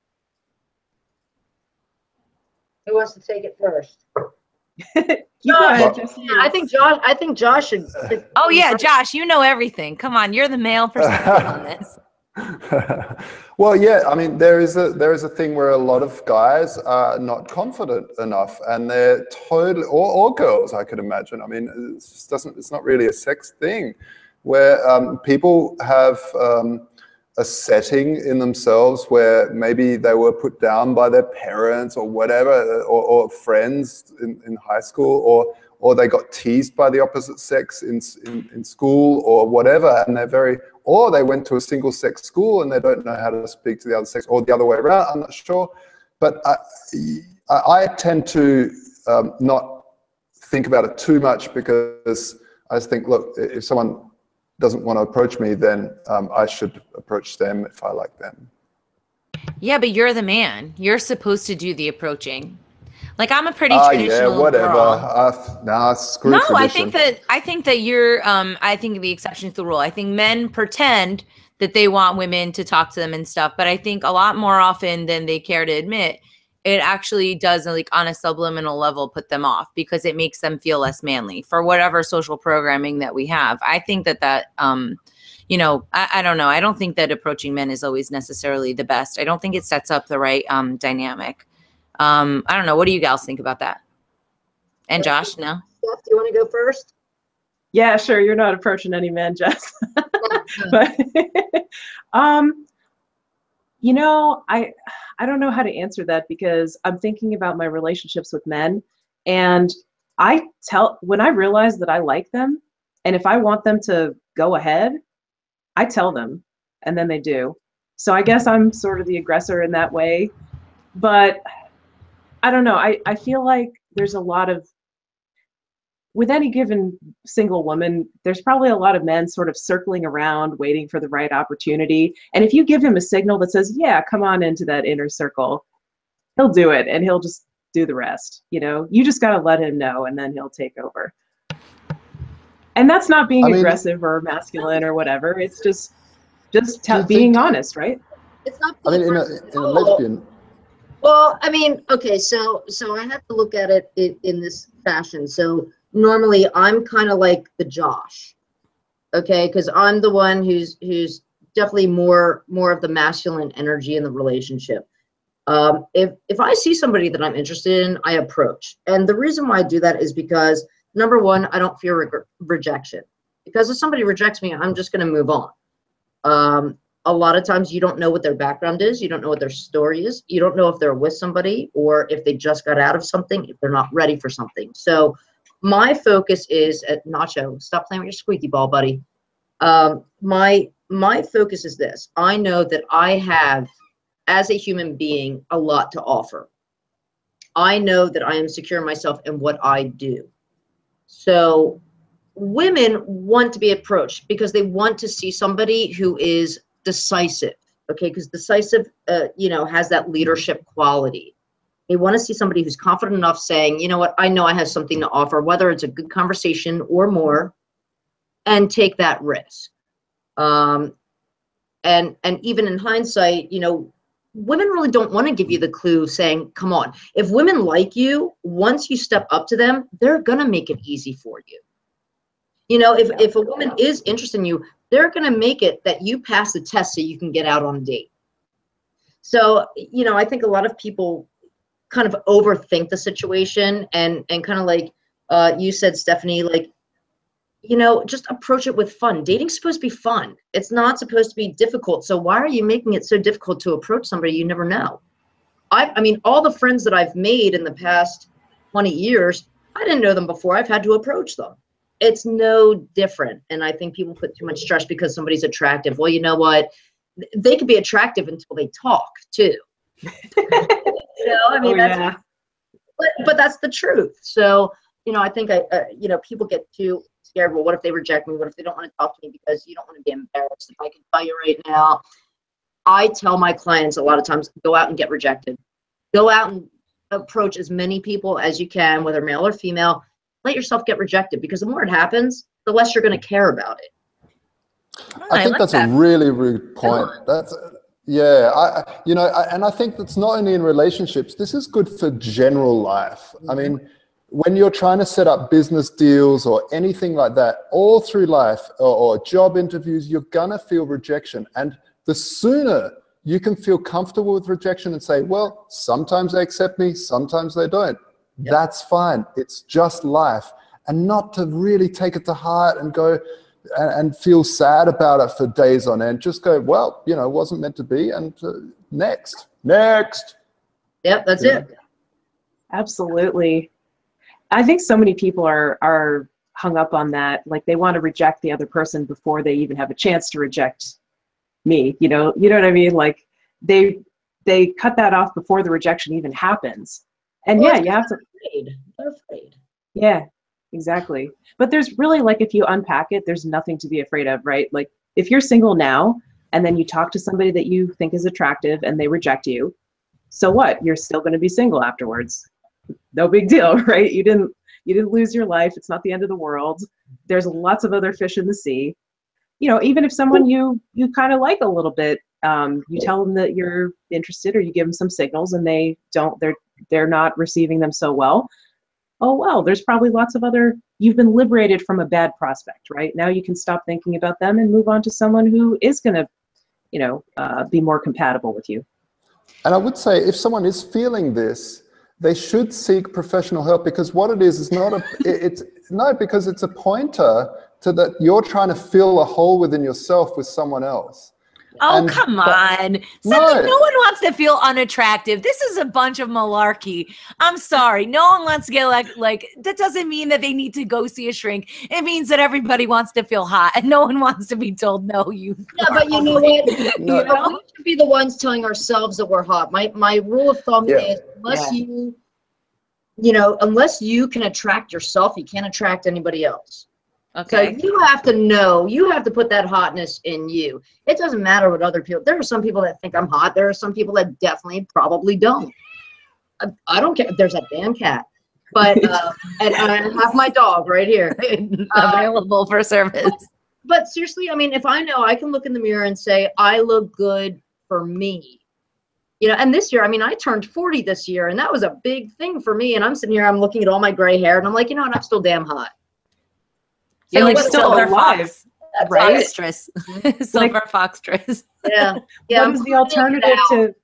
Who wants to take it first? you go ahead. Well- Jess. Yeah, I think Josh. I think Josh should. Oh yeah, Josh, you know everything. Come on, you're the male perspective on this. Well, yeah, I mean, there is a there is a thing where a lot of guys are not confident enough, and they're totally, or, or girls, I could imagine. I mean, it just doesn't. It's not really a sex thing, where um, people have um, a setting in themselves where maybe they were put down by their parents or whatever, or, or friends in, in high school, or or they got teased by the opposite sex in, in in school or whatever, and they're very, or they went to a single sex school and they don't know how to speak to the other sex, or the other way around, I'm not sure. But I, I, I tend to um, not think about it too much, because I just think, look, if someone doesn't want to approach me, then um, I should approach them if I like them. Yeah, but you're the man. You're supposed to do the approaching. Like I'm a pretty Ah, traditional yeah, whatever. girl. Uh, nah, screw No, tradition. I think that I think that you're. Um, I think the exception to the rule. I think men pretend that they want women to talk to them and stuff, but I think a lot more often than they care to admit, it actually does, like on a subliminal level, put them off, because it makes them feel less manly for whatever social programming that we have. I think that that, um, you know, I, I don't know. I don't think that approaching men is always necessarily the best. I don't think it sets up the right um, dynamic. Um, I don't know. What do you gals think about that? And Josh, no? Steph, do you want to go first? Yeah, sure. You're not approaching any man, Jess. But um, you know, I I don't know how to answer that, because I'm thinking about my relationships with men, and I tell when I realize that I like them, and if I want them to go ahead, I tell them, and then they do. So I guess I'm sort of the aggressor in that way, but I don't know. I, I feel like there's a lot of, with any given single woman, there's probably a lot of men sort of circling around, waiting for the right opportunity. And if you give him a signal that says, yeah, come on into that inner circle, he'll do it, and he'll just do the rest. You know, you just got to let him know, and then he'll take over. And that's not being I mean, aggressive or masculine or whatever. It's just, just Do you t- being think- honest, right? It's not. I mean, in a, in a lesbian, Well, I mean, okay, so so I have to look at it in, in this fashion. So normally I'm kind of like the Josh, okay, because I'm the one who's who's definitely more more of the masculine energy in the relationship. Um, if if I see somebody that I'm interested in, I approach, and the reason why I do that is because number one, I don't fear re rejection. Because if somebody rejects me, I'm just going to move on. Um, a lot of times you don't know what their background is. You don't know what their story is. You don't know if they're with somebody or if they just got out of something, if they're not ready for something. So my focus is at Nacho, stop playing with your squeaky ball, buddy. Um, my, my focus is this. I know that I have, as a human being, a lot to offer. I know that I am secure in myself in what I do. So women want to be approached because they want to see somebody who is decisive, okay? Because decisive, uh, you know, has that leadership quality. They want to see somebody who's confident enough saying, you know what, I know I have something to offer, whether it's a good conversation or more, and take that risk. Um, and, and even in hindsight, you know, women really don't want to give you the clue saying, come on. If women like you, once you step up to them, they're going to make it easy for you. You know, if, if a woman is interested in you, they're going to make it that you pass the test so you can get out on a date. So, you know, I think a lot of people kind of overthink the situation and, and kind of like uh, you said, Stephanie, like, you know, just approach it with fun. Dating's supposed to be fun. It's not supposed to be difficult. So why are you making it so difficult to approach somebody you never know? I, I mean, all the friends that I've made in the past twenty years, I didn't know them before. I've had to approach them. It's no different. And I think people put too much stress because somebody's attractive. Well, you know what? They could be attractive until they talk too. You know, I mean, oh, that's, yeah. but, but that's the truth. So, you know, I think, I, uh, you know, people get too scared. Well, what if they reject me? What if they don't want to talk to me because you don't want to be embarrassed? If I can tell you right now, I tell my clients a lot of times, go out and get rejected. Go out and approach as many people as you can, whether male or female. Let yourself get rejected, because the more it happens, the less you're going to care about it. Oh, I think like that's that. a really, really good point. That's, yeah, I, you know, I, and I think that's not only in relationships, this is good for general life. I mean, when you're trying to set up business deals or anything like that, all through life, or, or job interviews, you're going to feel rejection. And the sooner you can feel comfortable with rejection and say, well, sometimes they accept me, sometimes they don't. Yep. That's fine. It's just life. And not to really take it to heart and go and, and feel sad about it for days on end. Just go, well, you know, it wasn't meant to be. And uh, next, next. Yep, that's yeah. it. Absolutely. I think so many people are, are hung up on that. Like they want to reject the other person before they even have a chance to reject me. You know, you know what I mean? Like they, they cut that off before the rejection even happens. And well, yeah, you have to. Afraid. They're afraid. Yeah, exactly. But there's really, like, if you unpack it, there's nothing to be afraid of, right? Like if you're single now and then you talk to somebody that you think is attractive and they reject you, so what? You're still going to be single afterwards. No big deal, right? You didn't, you didn't lose your life. It's not the end of the world. There's lots of other fish in the sea. You know, even if someone you, you kind of like a little bit, um, you tell them that you're interested or you give them some signals and they don't, they're, they're not receiving them so well. Oh, well, there's probably lots of other, you've been liberated from a bad prospect, right? Now you can stop thinking about them and move on to someone who is going to, you know, uh, be more compatible with you. And I would say if someone is feeling this, they should seek professional help, because what it is is not a, it's, no, because it's a pointer to that you're trying to fill a hole within yourself with someone else. Oh, And, come but, on. no. no. no one wants to feel unattractive. This is a bunch of malarkey. I'm sorry. No one wants to get like, like, that doesn't mean that they need to go see a shrink. It means that everybody wants to feel hot and no one wants to be told, no, you. Yeah, but you know what? No. You know, we should be the ones telling ourselves that we're hot. My, my rule of thumb Yeah. is unless Yeah. you, you know, unless you can attract yourself, you can't attract anybody else. Okay. So you have to know, you have to put that hotness in you. It doesn't matter what other people, there are some people that think I'm hot. There are some people that definitely probably don't. I, I don't care. There's a damn cat. But, uh, and I have my dog right here. Available for service. But, but seriously, I mean, if I know I can look in the mirror and say, I look good for me, You know, and this year, I mean, I turned forty this year, and that was a big thing for me. And I'm sitting here, I'm looking at all my gray hair, and I'm like, you know what, I'm still damn hot. You're So like what's Silver alive? Fox, That's right? it. Stress. Silver Fox dress. Yeah. Yeah. What I'm is the putting it alternative out. to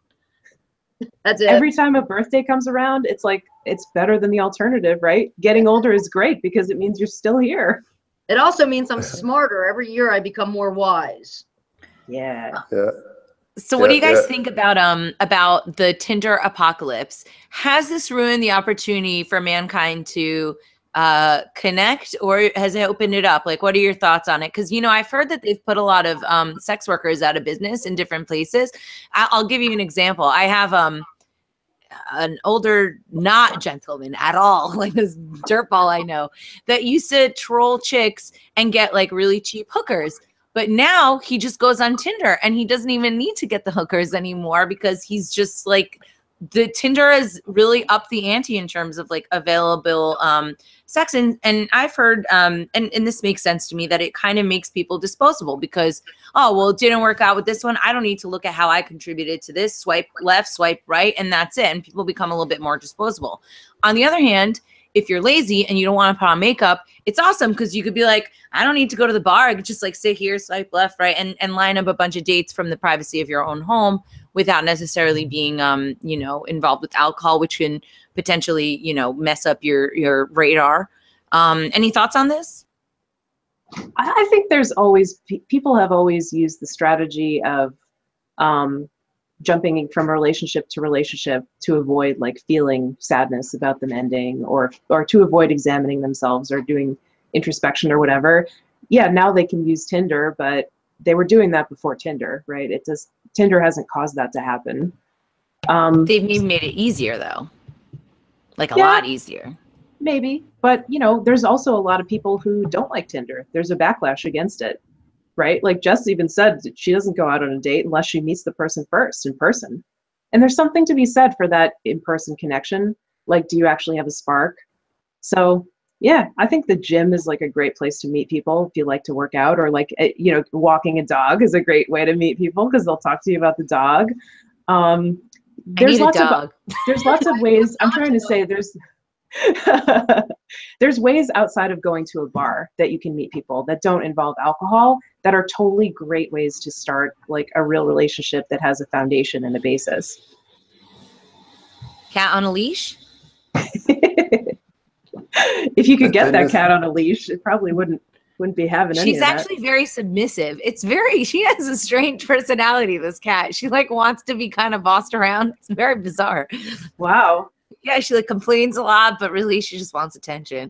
That's it. every time a birthday comes around? It's like, it's better than the alternative, right? Getting older is great because it means you're still here. It also means I'm smarter. Every year I become more wise. Yeah. Yeah. So what do Yeah, you guys yeah. think about um about the Tinder apocalypse? Has this ruined the opportunity for mankind to uh connect, or has it opened it up? Like, what are your thoughts on it? Because, you know, I've heard that they've put a lot of um sex workers out of business in different places. I- I'll give you an example. I have um an older, not gentleman at all, like this dirtball I know, that used to troll chicks and get like really cheap hookers. But now he just goes on Tinder and he doesn't even need to get the hookers anymore because he's just like, the Tinder has really upped the ante in terms of like available um, sex. And, and I've heard, um, and, and this makes sense to me, that it kind of makes people disposable because, oh, well, it didn't work out with this one. I don't need to look at how I contributed to this. Swipe left, swipe right, and that's it. And people become a little bit more disposable. On the other hand, if you're lazy and you don't want to put on makeup, it's awesome because you could be like, I don't need to go to the bar. I could just like sit here, swipe left, right, and, and line up a bunch of dates from the privacy of your own home without necessarily being, um, you know, involved with alcohol, which can potentially, you know, mess up your, your radar. Um, any thoughts on this? I I think there's always, pe- people have always used the strategy of um, jumping from relationship to relationship to avoid like feeling sadness about them ending, or or to avoid examining themselves or doing introspection or whatever. Yeah, now they can use Tinder, but they were doing that before Tinder, right? It just, Tinder hasn't caused that to happen. Um, They've maybe made it easier though, like a Yeah. lot easier. maybe, but you know, there's also a lot of people who don't like Tinder. There's a backlash against it, right? Like Jess even said that she doesn't go out on a date unless she meets the person first in person. And there's something to be said for that in-person connection. Like, do you actually have a spark? So yeah, I think the gym is like a great place to meet people if you like to work out, or like, eh, you know, walking a dog is a great way to meet people because they'll talk to you about the dog. Um, I there's need a lots dog. of there's lots of ways. I'm trying to say there's there's ways outside of going to a bar that you can meet people that don't involve alcohol that are totally great ways to start like a real relationship that has a foundation and a basis. Cat on a leash? If you could get And that this- cat on a leash, it probably wouldn't wouldn't be having any She's of actually very submissive. It's very, she has a strange personality, this cat. She like wants to be kind of bossed around. It's very bizarre. that. Wow. Yeah, she like complains a lot, but really she just wants attention.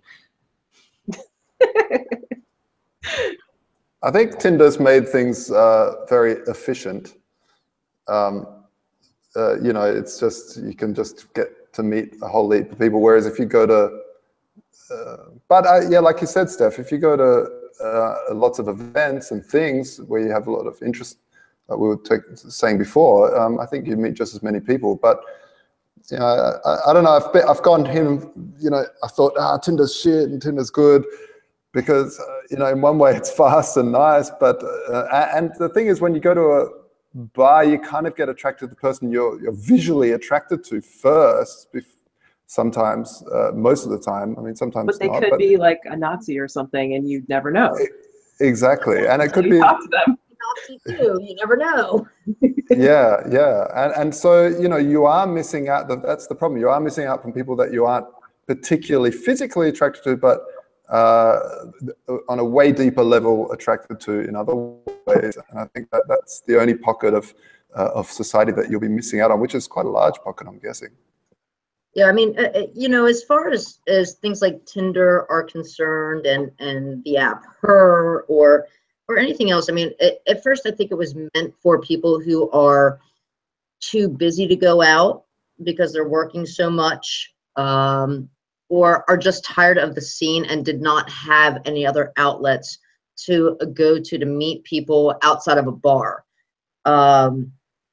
I think Tinder's made things uh, very efficient. Um, uh, you know, it's just, you can just get to meet a whole heap of people. Whereas if you go to, uh, but I, yeah, like you said, Steph, if you go to uh, lots of events and things where you have a lot of interest, uh, we were take, saying before, um, I think you meet just as many people. But you know, I, I don't know, I've, been, I've gone to him, you know, I thought, ah, Tinder's shit and Tinder's good. Because, uh, you know, in one way it's fast and nice, but, uh, and the thing is when you go to a bar, you kind of get attracted to the person you're, you're visually attracted to first, sometimes, uh, most of the time. I mean, sometimes But they not, could but be like a Nazi or something and you'd never know. exactly. And it could You be, talk to them. Nazi too, you never know. yeah, yeah. And, and so, you know, you are missing out, that's the problem. You are missing out from people that you aren't particularly physically attracted to, but uh, on a way deeper level attracted to in other ways. And I think that that's the only pocket of, uh, of society that you'll be missing out on, which is quite a large pocket, I'm guessing. Yeah, I mean, uh, you know, as far as, as things like Tinder are concerned, and, and the app Her, or or anything else, I mean, at, at first I think it was meant for people who are too busy to go out because they're working so much, um, or are just tired of the scene and did not have any other outlets to go to to meet people outside of a bar. Um,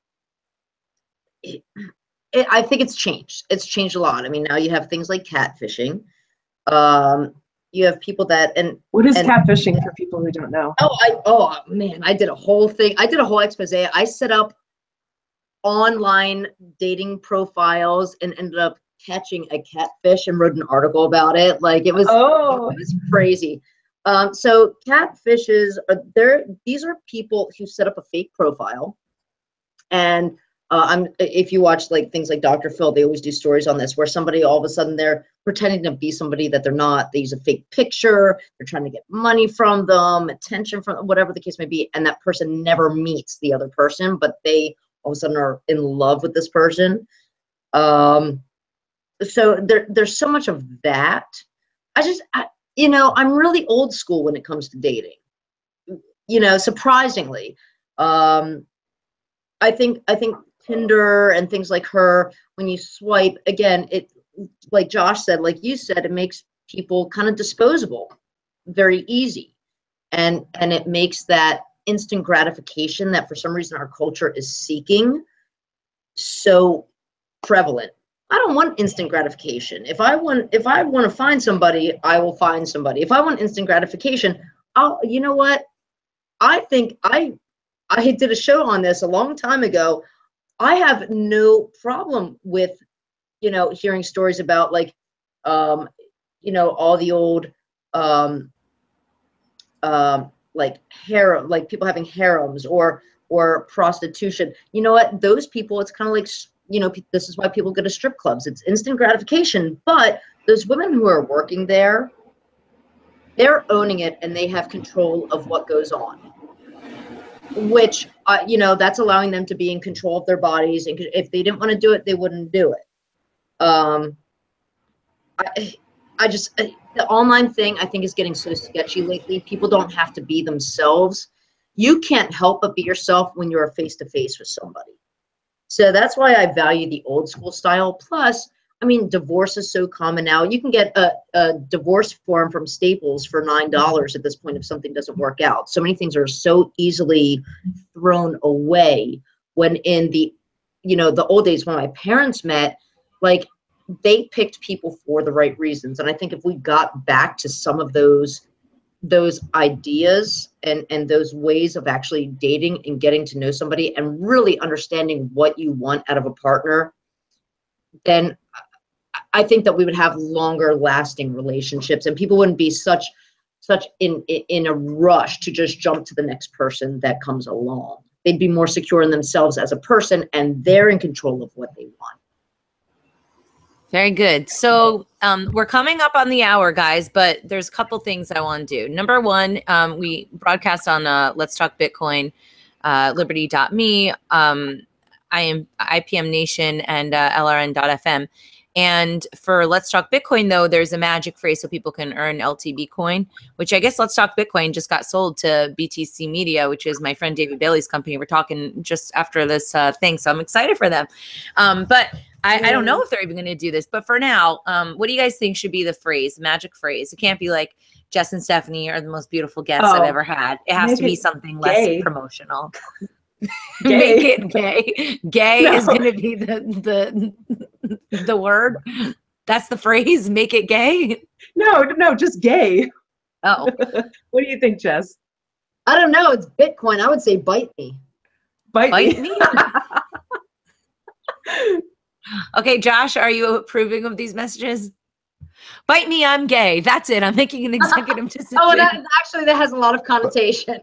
it, it, I think it's changed. It's changed a lot. I mean, now you have things like catfishing. Um, you have people that, and What is and, catfishing for people who don't know? Oh, I, oh man, I did a whole thing. I did a whole expose. I set up online dating profiles and ended up catching a catfish and wrote an article about it. Like it was, oh. it was crazy. Um, so catfishes are there. These are people who set up a fake profile. And uh, I'm, if you watch like things like Doctor Phil, they always do stories on this where somebody all of a sudden they're pretending to be somebody that they're not. They use a fake picture. They're trying to get money from them, attention from them, whatever the case may be. And that person never meets the other person, but they all of a sudden are in love with this person. Um, so there, there's so much of that. I just, I, you know, I'm really old school when it comes to dating, you know, surprisingly. Um, I think, I think Tinder and things like her, when you swipe, again, it, like Josh said, like you said, it makes people kind of disposable, very easy. And, and it makes that instant gratification that for some reason our culture is seeking so prevalent. I don't want instant gratification. If I want, if I want to find somebody, I will find somebody. If I want instant gratification, I'll, you know what? I think I, I did a show on this a long time ago. I have no problem with, you know, hearing stories about like, um, you know, all the old, um, um, like harem, like people having harems or, or prostitution. You know what? Those people, it's kind of like, you know, this is why people go to strip clubs. It's instant gratification, but those women who are working there, they're owning it and they have control of what goes on, which, uh, you know, that's allowing them to be in control of their bodies. And if they didn't want to do it, they wouldn't do it. Um, I, I just, the online thing I think is getting so sketchy lately. People don't have to be themselves. You can't help but be yourself when you're face to face with somebody. So that's why I value the old school style. Plus, I mean, divorce is so common now. You can get a, a divorce form from Staples for nine dollars at this point if something doesn't work out. So many things are so easily thrown away when in the, you know, the old days when my parents met, like they picked people for the right reasons. And I think if we got back to some of those those ideas and, and those ways of actually dating and getting to know somebody and really understanding what you want out of a partner, then I think that we would have longer lasting relationships and people wouldn't be such, such in, in a rush to just jump to the next person that comes along. They'd be more secure in themselves as a person and they're in control of what they want. Very good. So um, we're coming up on the hour, guys, but there's a couple things I want to do. Number one, um, we broadcast on uh, Let's Talk Bitcoin, uh, liberty dot me, um, I am I P M Nation, and uh, L R N dot F M. And for Let's Talk Bitcoin, though, there's a magic phrase so people can earn L T B coin, which I guess Let's Talk Bitcoin just got sold to B T C Media, which is my friend David Bailey's company. We're talking just after this uh, thing, so I'm excited for them. Um, but I, I don't know if they're even going to do this. But for now, um, what do you guys think should be the phrase, magic phrase? It can't be like Jess and Stephanie are the most beautiful guests oh, I've ever had. It has to be something gay. Less promotional. Make it gay. Gay no. is going to be the the the word. That's the phrase. Make it gay. No, no, just gay. Oh, what do you think, Jess? I don't know. It's Bitcoin. I would say bite me. Bite, bite me. me. Okay, Josh, are you approving of these messages? Bite me, I'm gay. That's it. I'm making an executive decision. Oh, that, actually, that has a lot of connotation.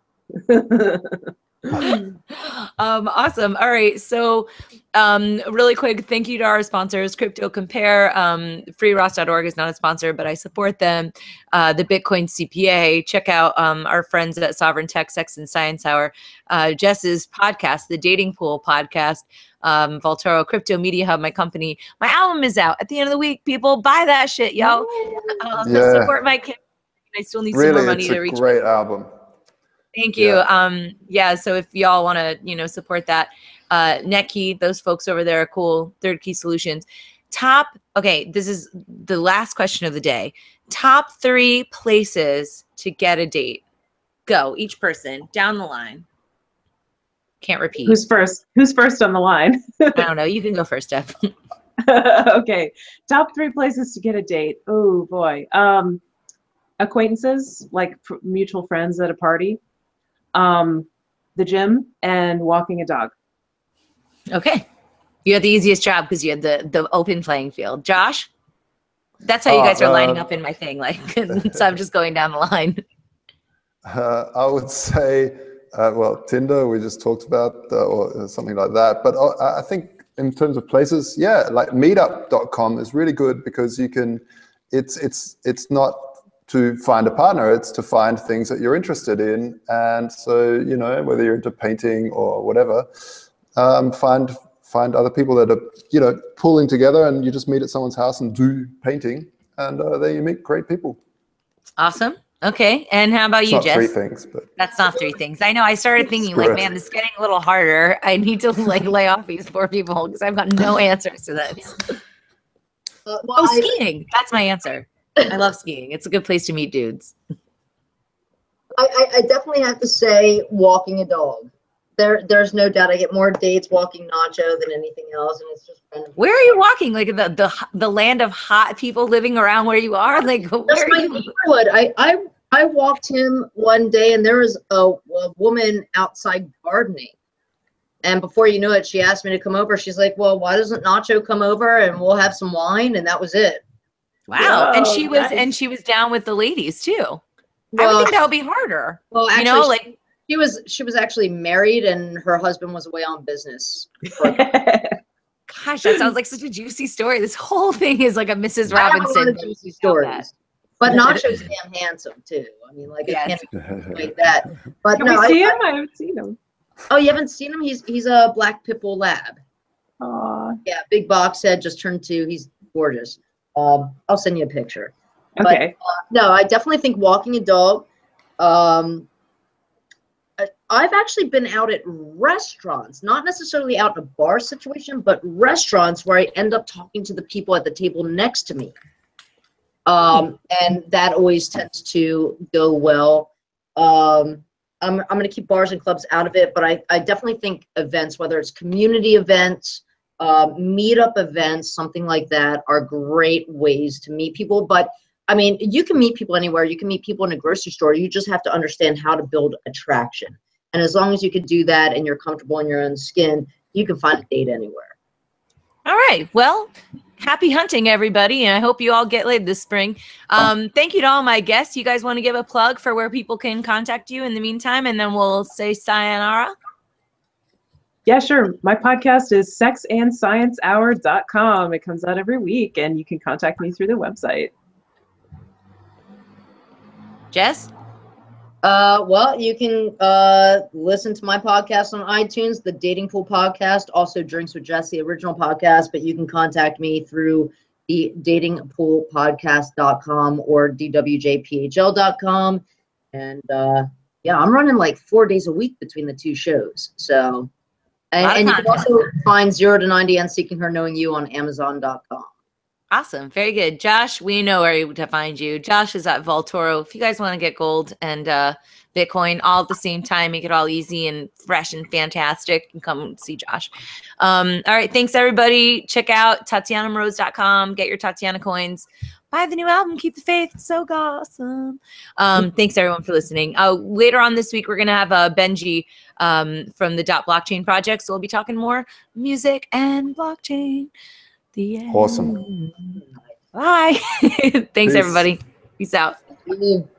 um, awesome. All right. So um, really quick, thank you to our sponsors, Crypto Compare. Um, free ross dot org is not a sponsor, but I support them. Uh, the Bitcoin C P A. Check out um, our friends at Sovereign Tech, Sex and Science Hour. Uh, Jess's podcast, the Dating Pool podcast. Um, Voltoro, Crypto Media Hub, my company. My album is out at the end of the week. People buy that shit, yo. Uh, yeah. Support my campaign. I still need really, some more money it's to a reach. Great album. Thank you. Yeah. Um, yeah. So if y'all want to, you know, support that, uh, Netkey, those folks over there are cool. Third Key Solutions. Top. Okay, this is the last question of the day. Top three places to get a date. Go, each person down the line. Can't repeat. Who's first? Who's first on the line? I don't know. You can go first, Steph. Okay. Top three places to get a date. Oh boy. Um, acquaintances, like mutual friends at a party. Um, the gym and walking a dog. Okay. You had the easiest job because you had the, the open playing field. Josh? That's how you guys Oh, are lining uh, up in my thing. Like, so I'm just going down the line. Uh, I would say, uh, well, Tinder, we just talked about, uh, or something like that. But uh, I think in terms of places, yeah, like meetup dot com is really good because you can, it's, it's, it's not to find a partner, it's to find things that you're interested in. And so, you know, whether you're into painting or whatever, um, find, find other people that are, you know, pulling together, and you just meet at someone's house and do painting. And uh, there you meet great people. Awesome. Okay. And how about It's you, not Jess? three things, but that's not three things. I know. I started thinking Screw like, it. man, this is getting a little harder. I need to like lay off these poor people because I've got no answers to this. Uh, well, Oh, I- skiing. That's my answer. I love skiing. It's a good place to meet dudes. I, I, I definitely have to say walking a dog. There, there's no doubt I get more dates walking Nacho than anything else, and it's just random. Where are you walking? Like the the the land of hot people living around where you are? Like where Just are my you? neighborhood. I, I I walked him one day, and there was a, a woman outside gardening. And before you knew it, she asked me to come over. She's like, "Well, why doesn't Nacho come over and we'll have some wine?" And that was it. Wow. And Whoa, she was nice. and she was down with the ladies too. I Well, would think that would be harder. well, actually, you know, she- like She was she was actually married, and her husband was away on business. gosh, that sounds like such a juicy story. This whole thing is like a Missus I have a lot Robinson of juicy stories, but Nacho's damn handsome too. I mean, like Yes. I can't like that. But Can no, we see I, him? I haven't seen him. oh, you haven't seen him? He's he's a black pit bull lab. Aw. Yeah, big box head, just turned two. He's gorgeous. Um, I'll send you a picture. Okay. But, uh, no, I definitely think walking a dog. Um, I- I've actually been out at restaurants, not necessarily out in a bar situation, but restaurants where I end up talking to the people at the table next to me. Um, and that always tends to go well. Um, I'm, I'm going to keep bars and clubs out of it, but I, I definitely think events, whether it's community events, uh, meetup events, something like that, are great ways to meet people. But I mean, you can meet people anywhere. You can meet people in a grocery store. You just have to understand how to build attraction. And as long as you can do that and you're comfortable in your own skin, you can find a date anywhere. all right. Well, happy hunting, everybody. And I hope you all get laid this spring. Um, thank you to all my guests. You guys want to give a plug for where people can contact you in the meantime, and then we'll say sayonara? Yeah, sure. My podcast is sex and science hour dot com. It comes out every week, and you can contact me through the website. Jess? Uh, well, you can uh, listen to my podcast on iTunes, the Dating Pool Podcast, also Drinks with Jess, the original podcast, but you can contact me through the dating pool podcast dot com or d w j p h l dot com. And uh, yeah, I'm running like four days a week between the two shows. So, and, Lot of and you can content. also find Zero to ninety and Seeking Her Knowing You on amazon dot com. Awesome. Very good. Josh, we know where to find you. Josh is at Voltoro. If you guys want to get gold and uh, Bitcoin all at the same time, make it all easy and fresh and fantastic, and come see Josh. Um, all right. Thanks, everybody. Check out Tatiana Moroz dot com. Get your Tatiana coins. Buy the new album. Keep the faith. It's so awesome. Um, thanks, everyone, for listening. Uh, later on this week, we're going to have uh, Benji um, from the Dot Blockchain Project. So we'll be talking more music and blockchain. The end. Awesome. Bye. Thanks, Peace. everybody. Peace out. Thank you.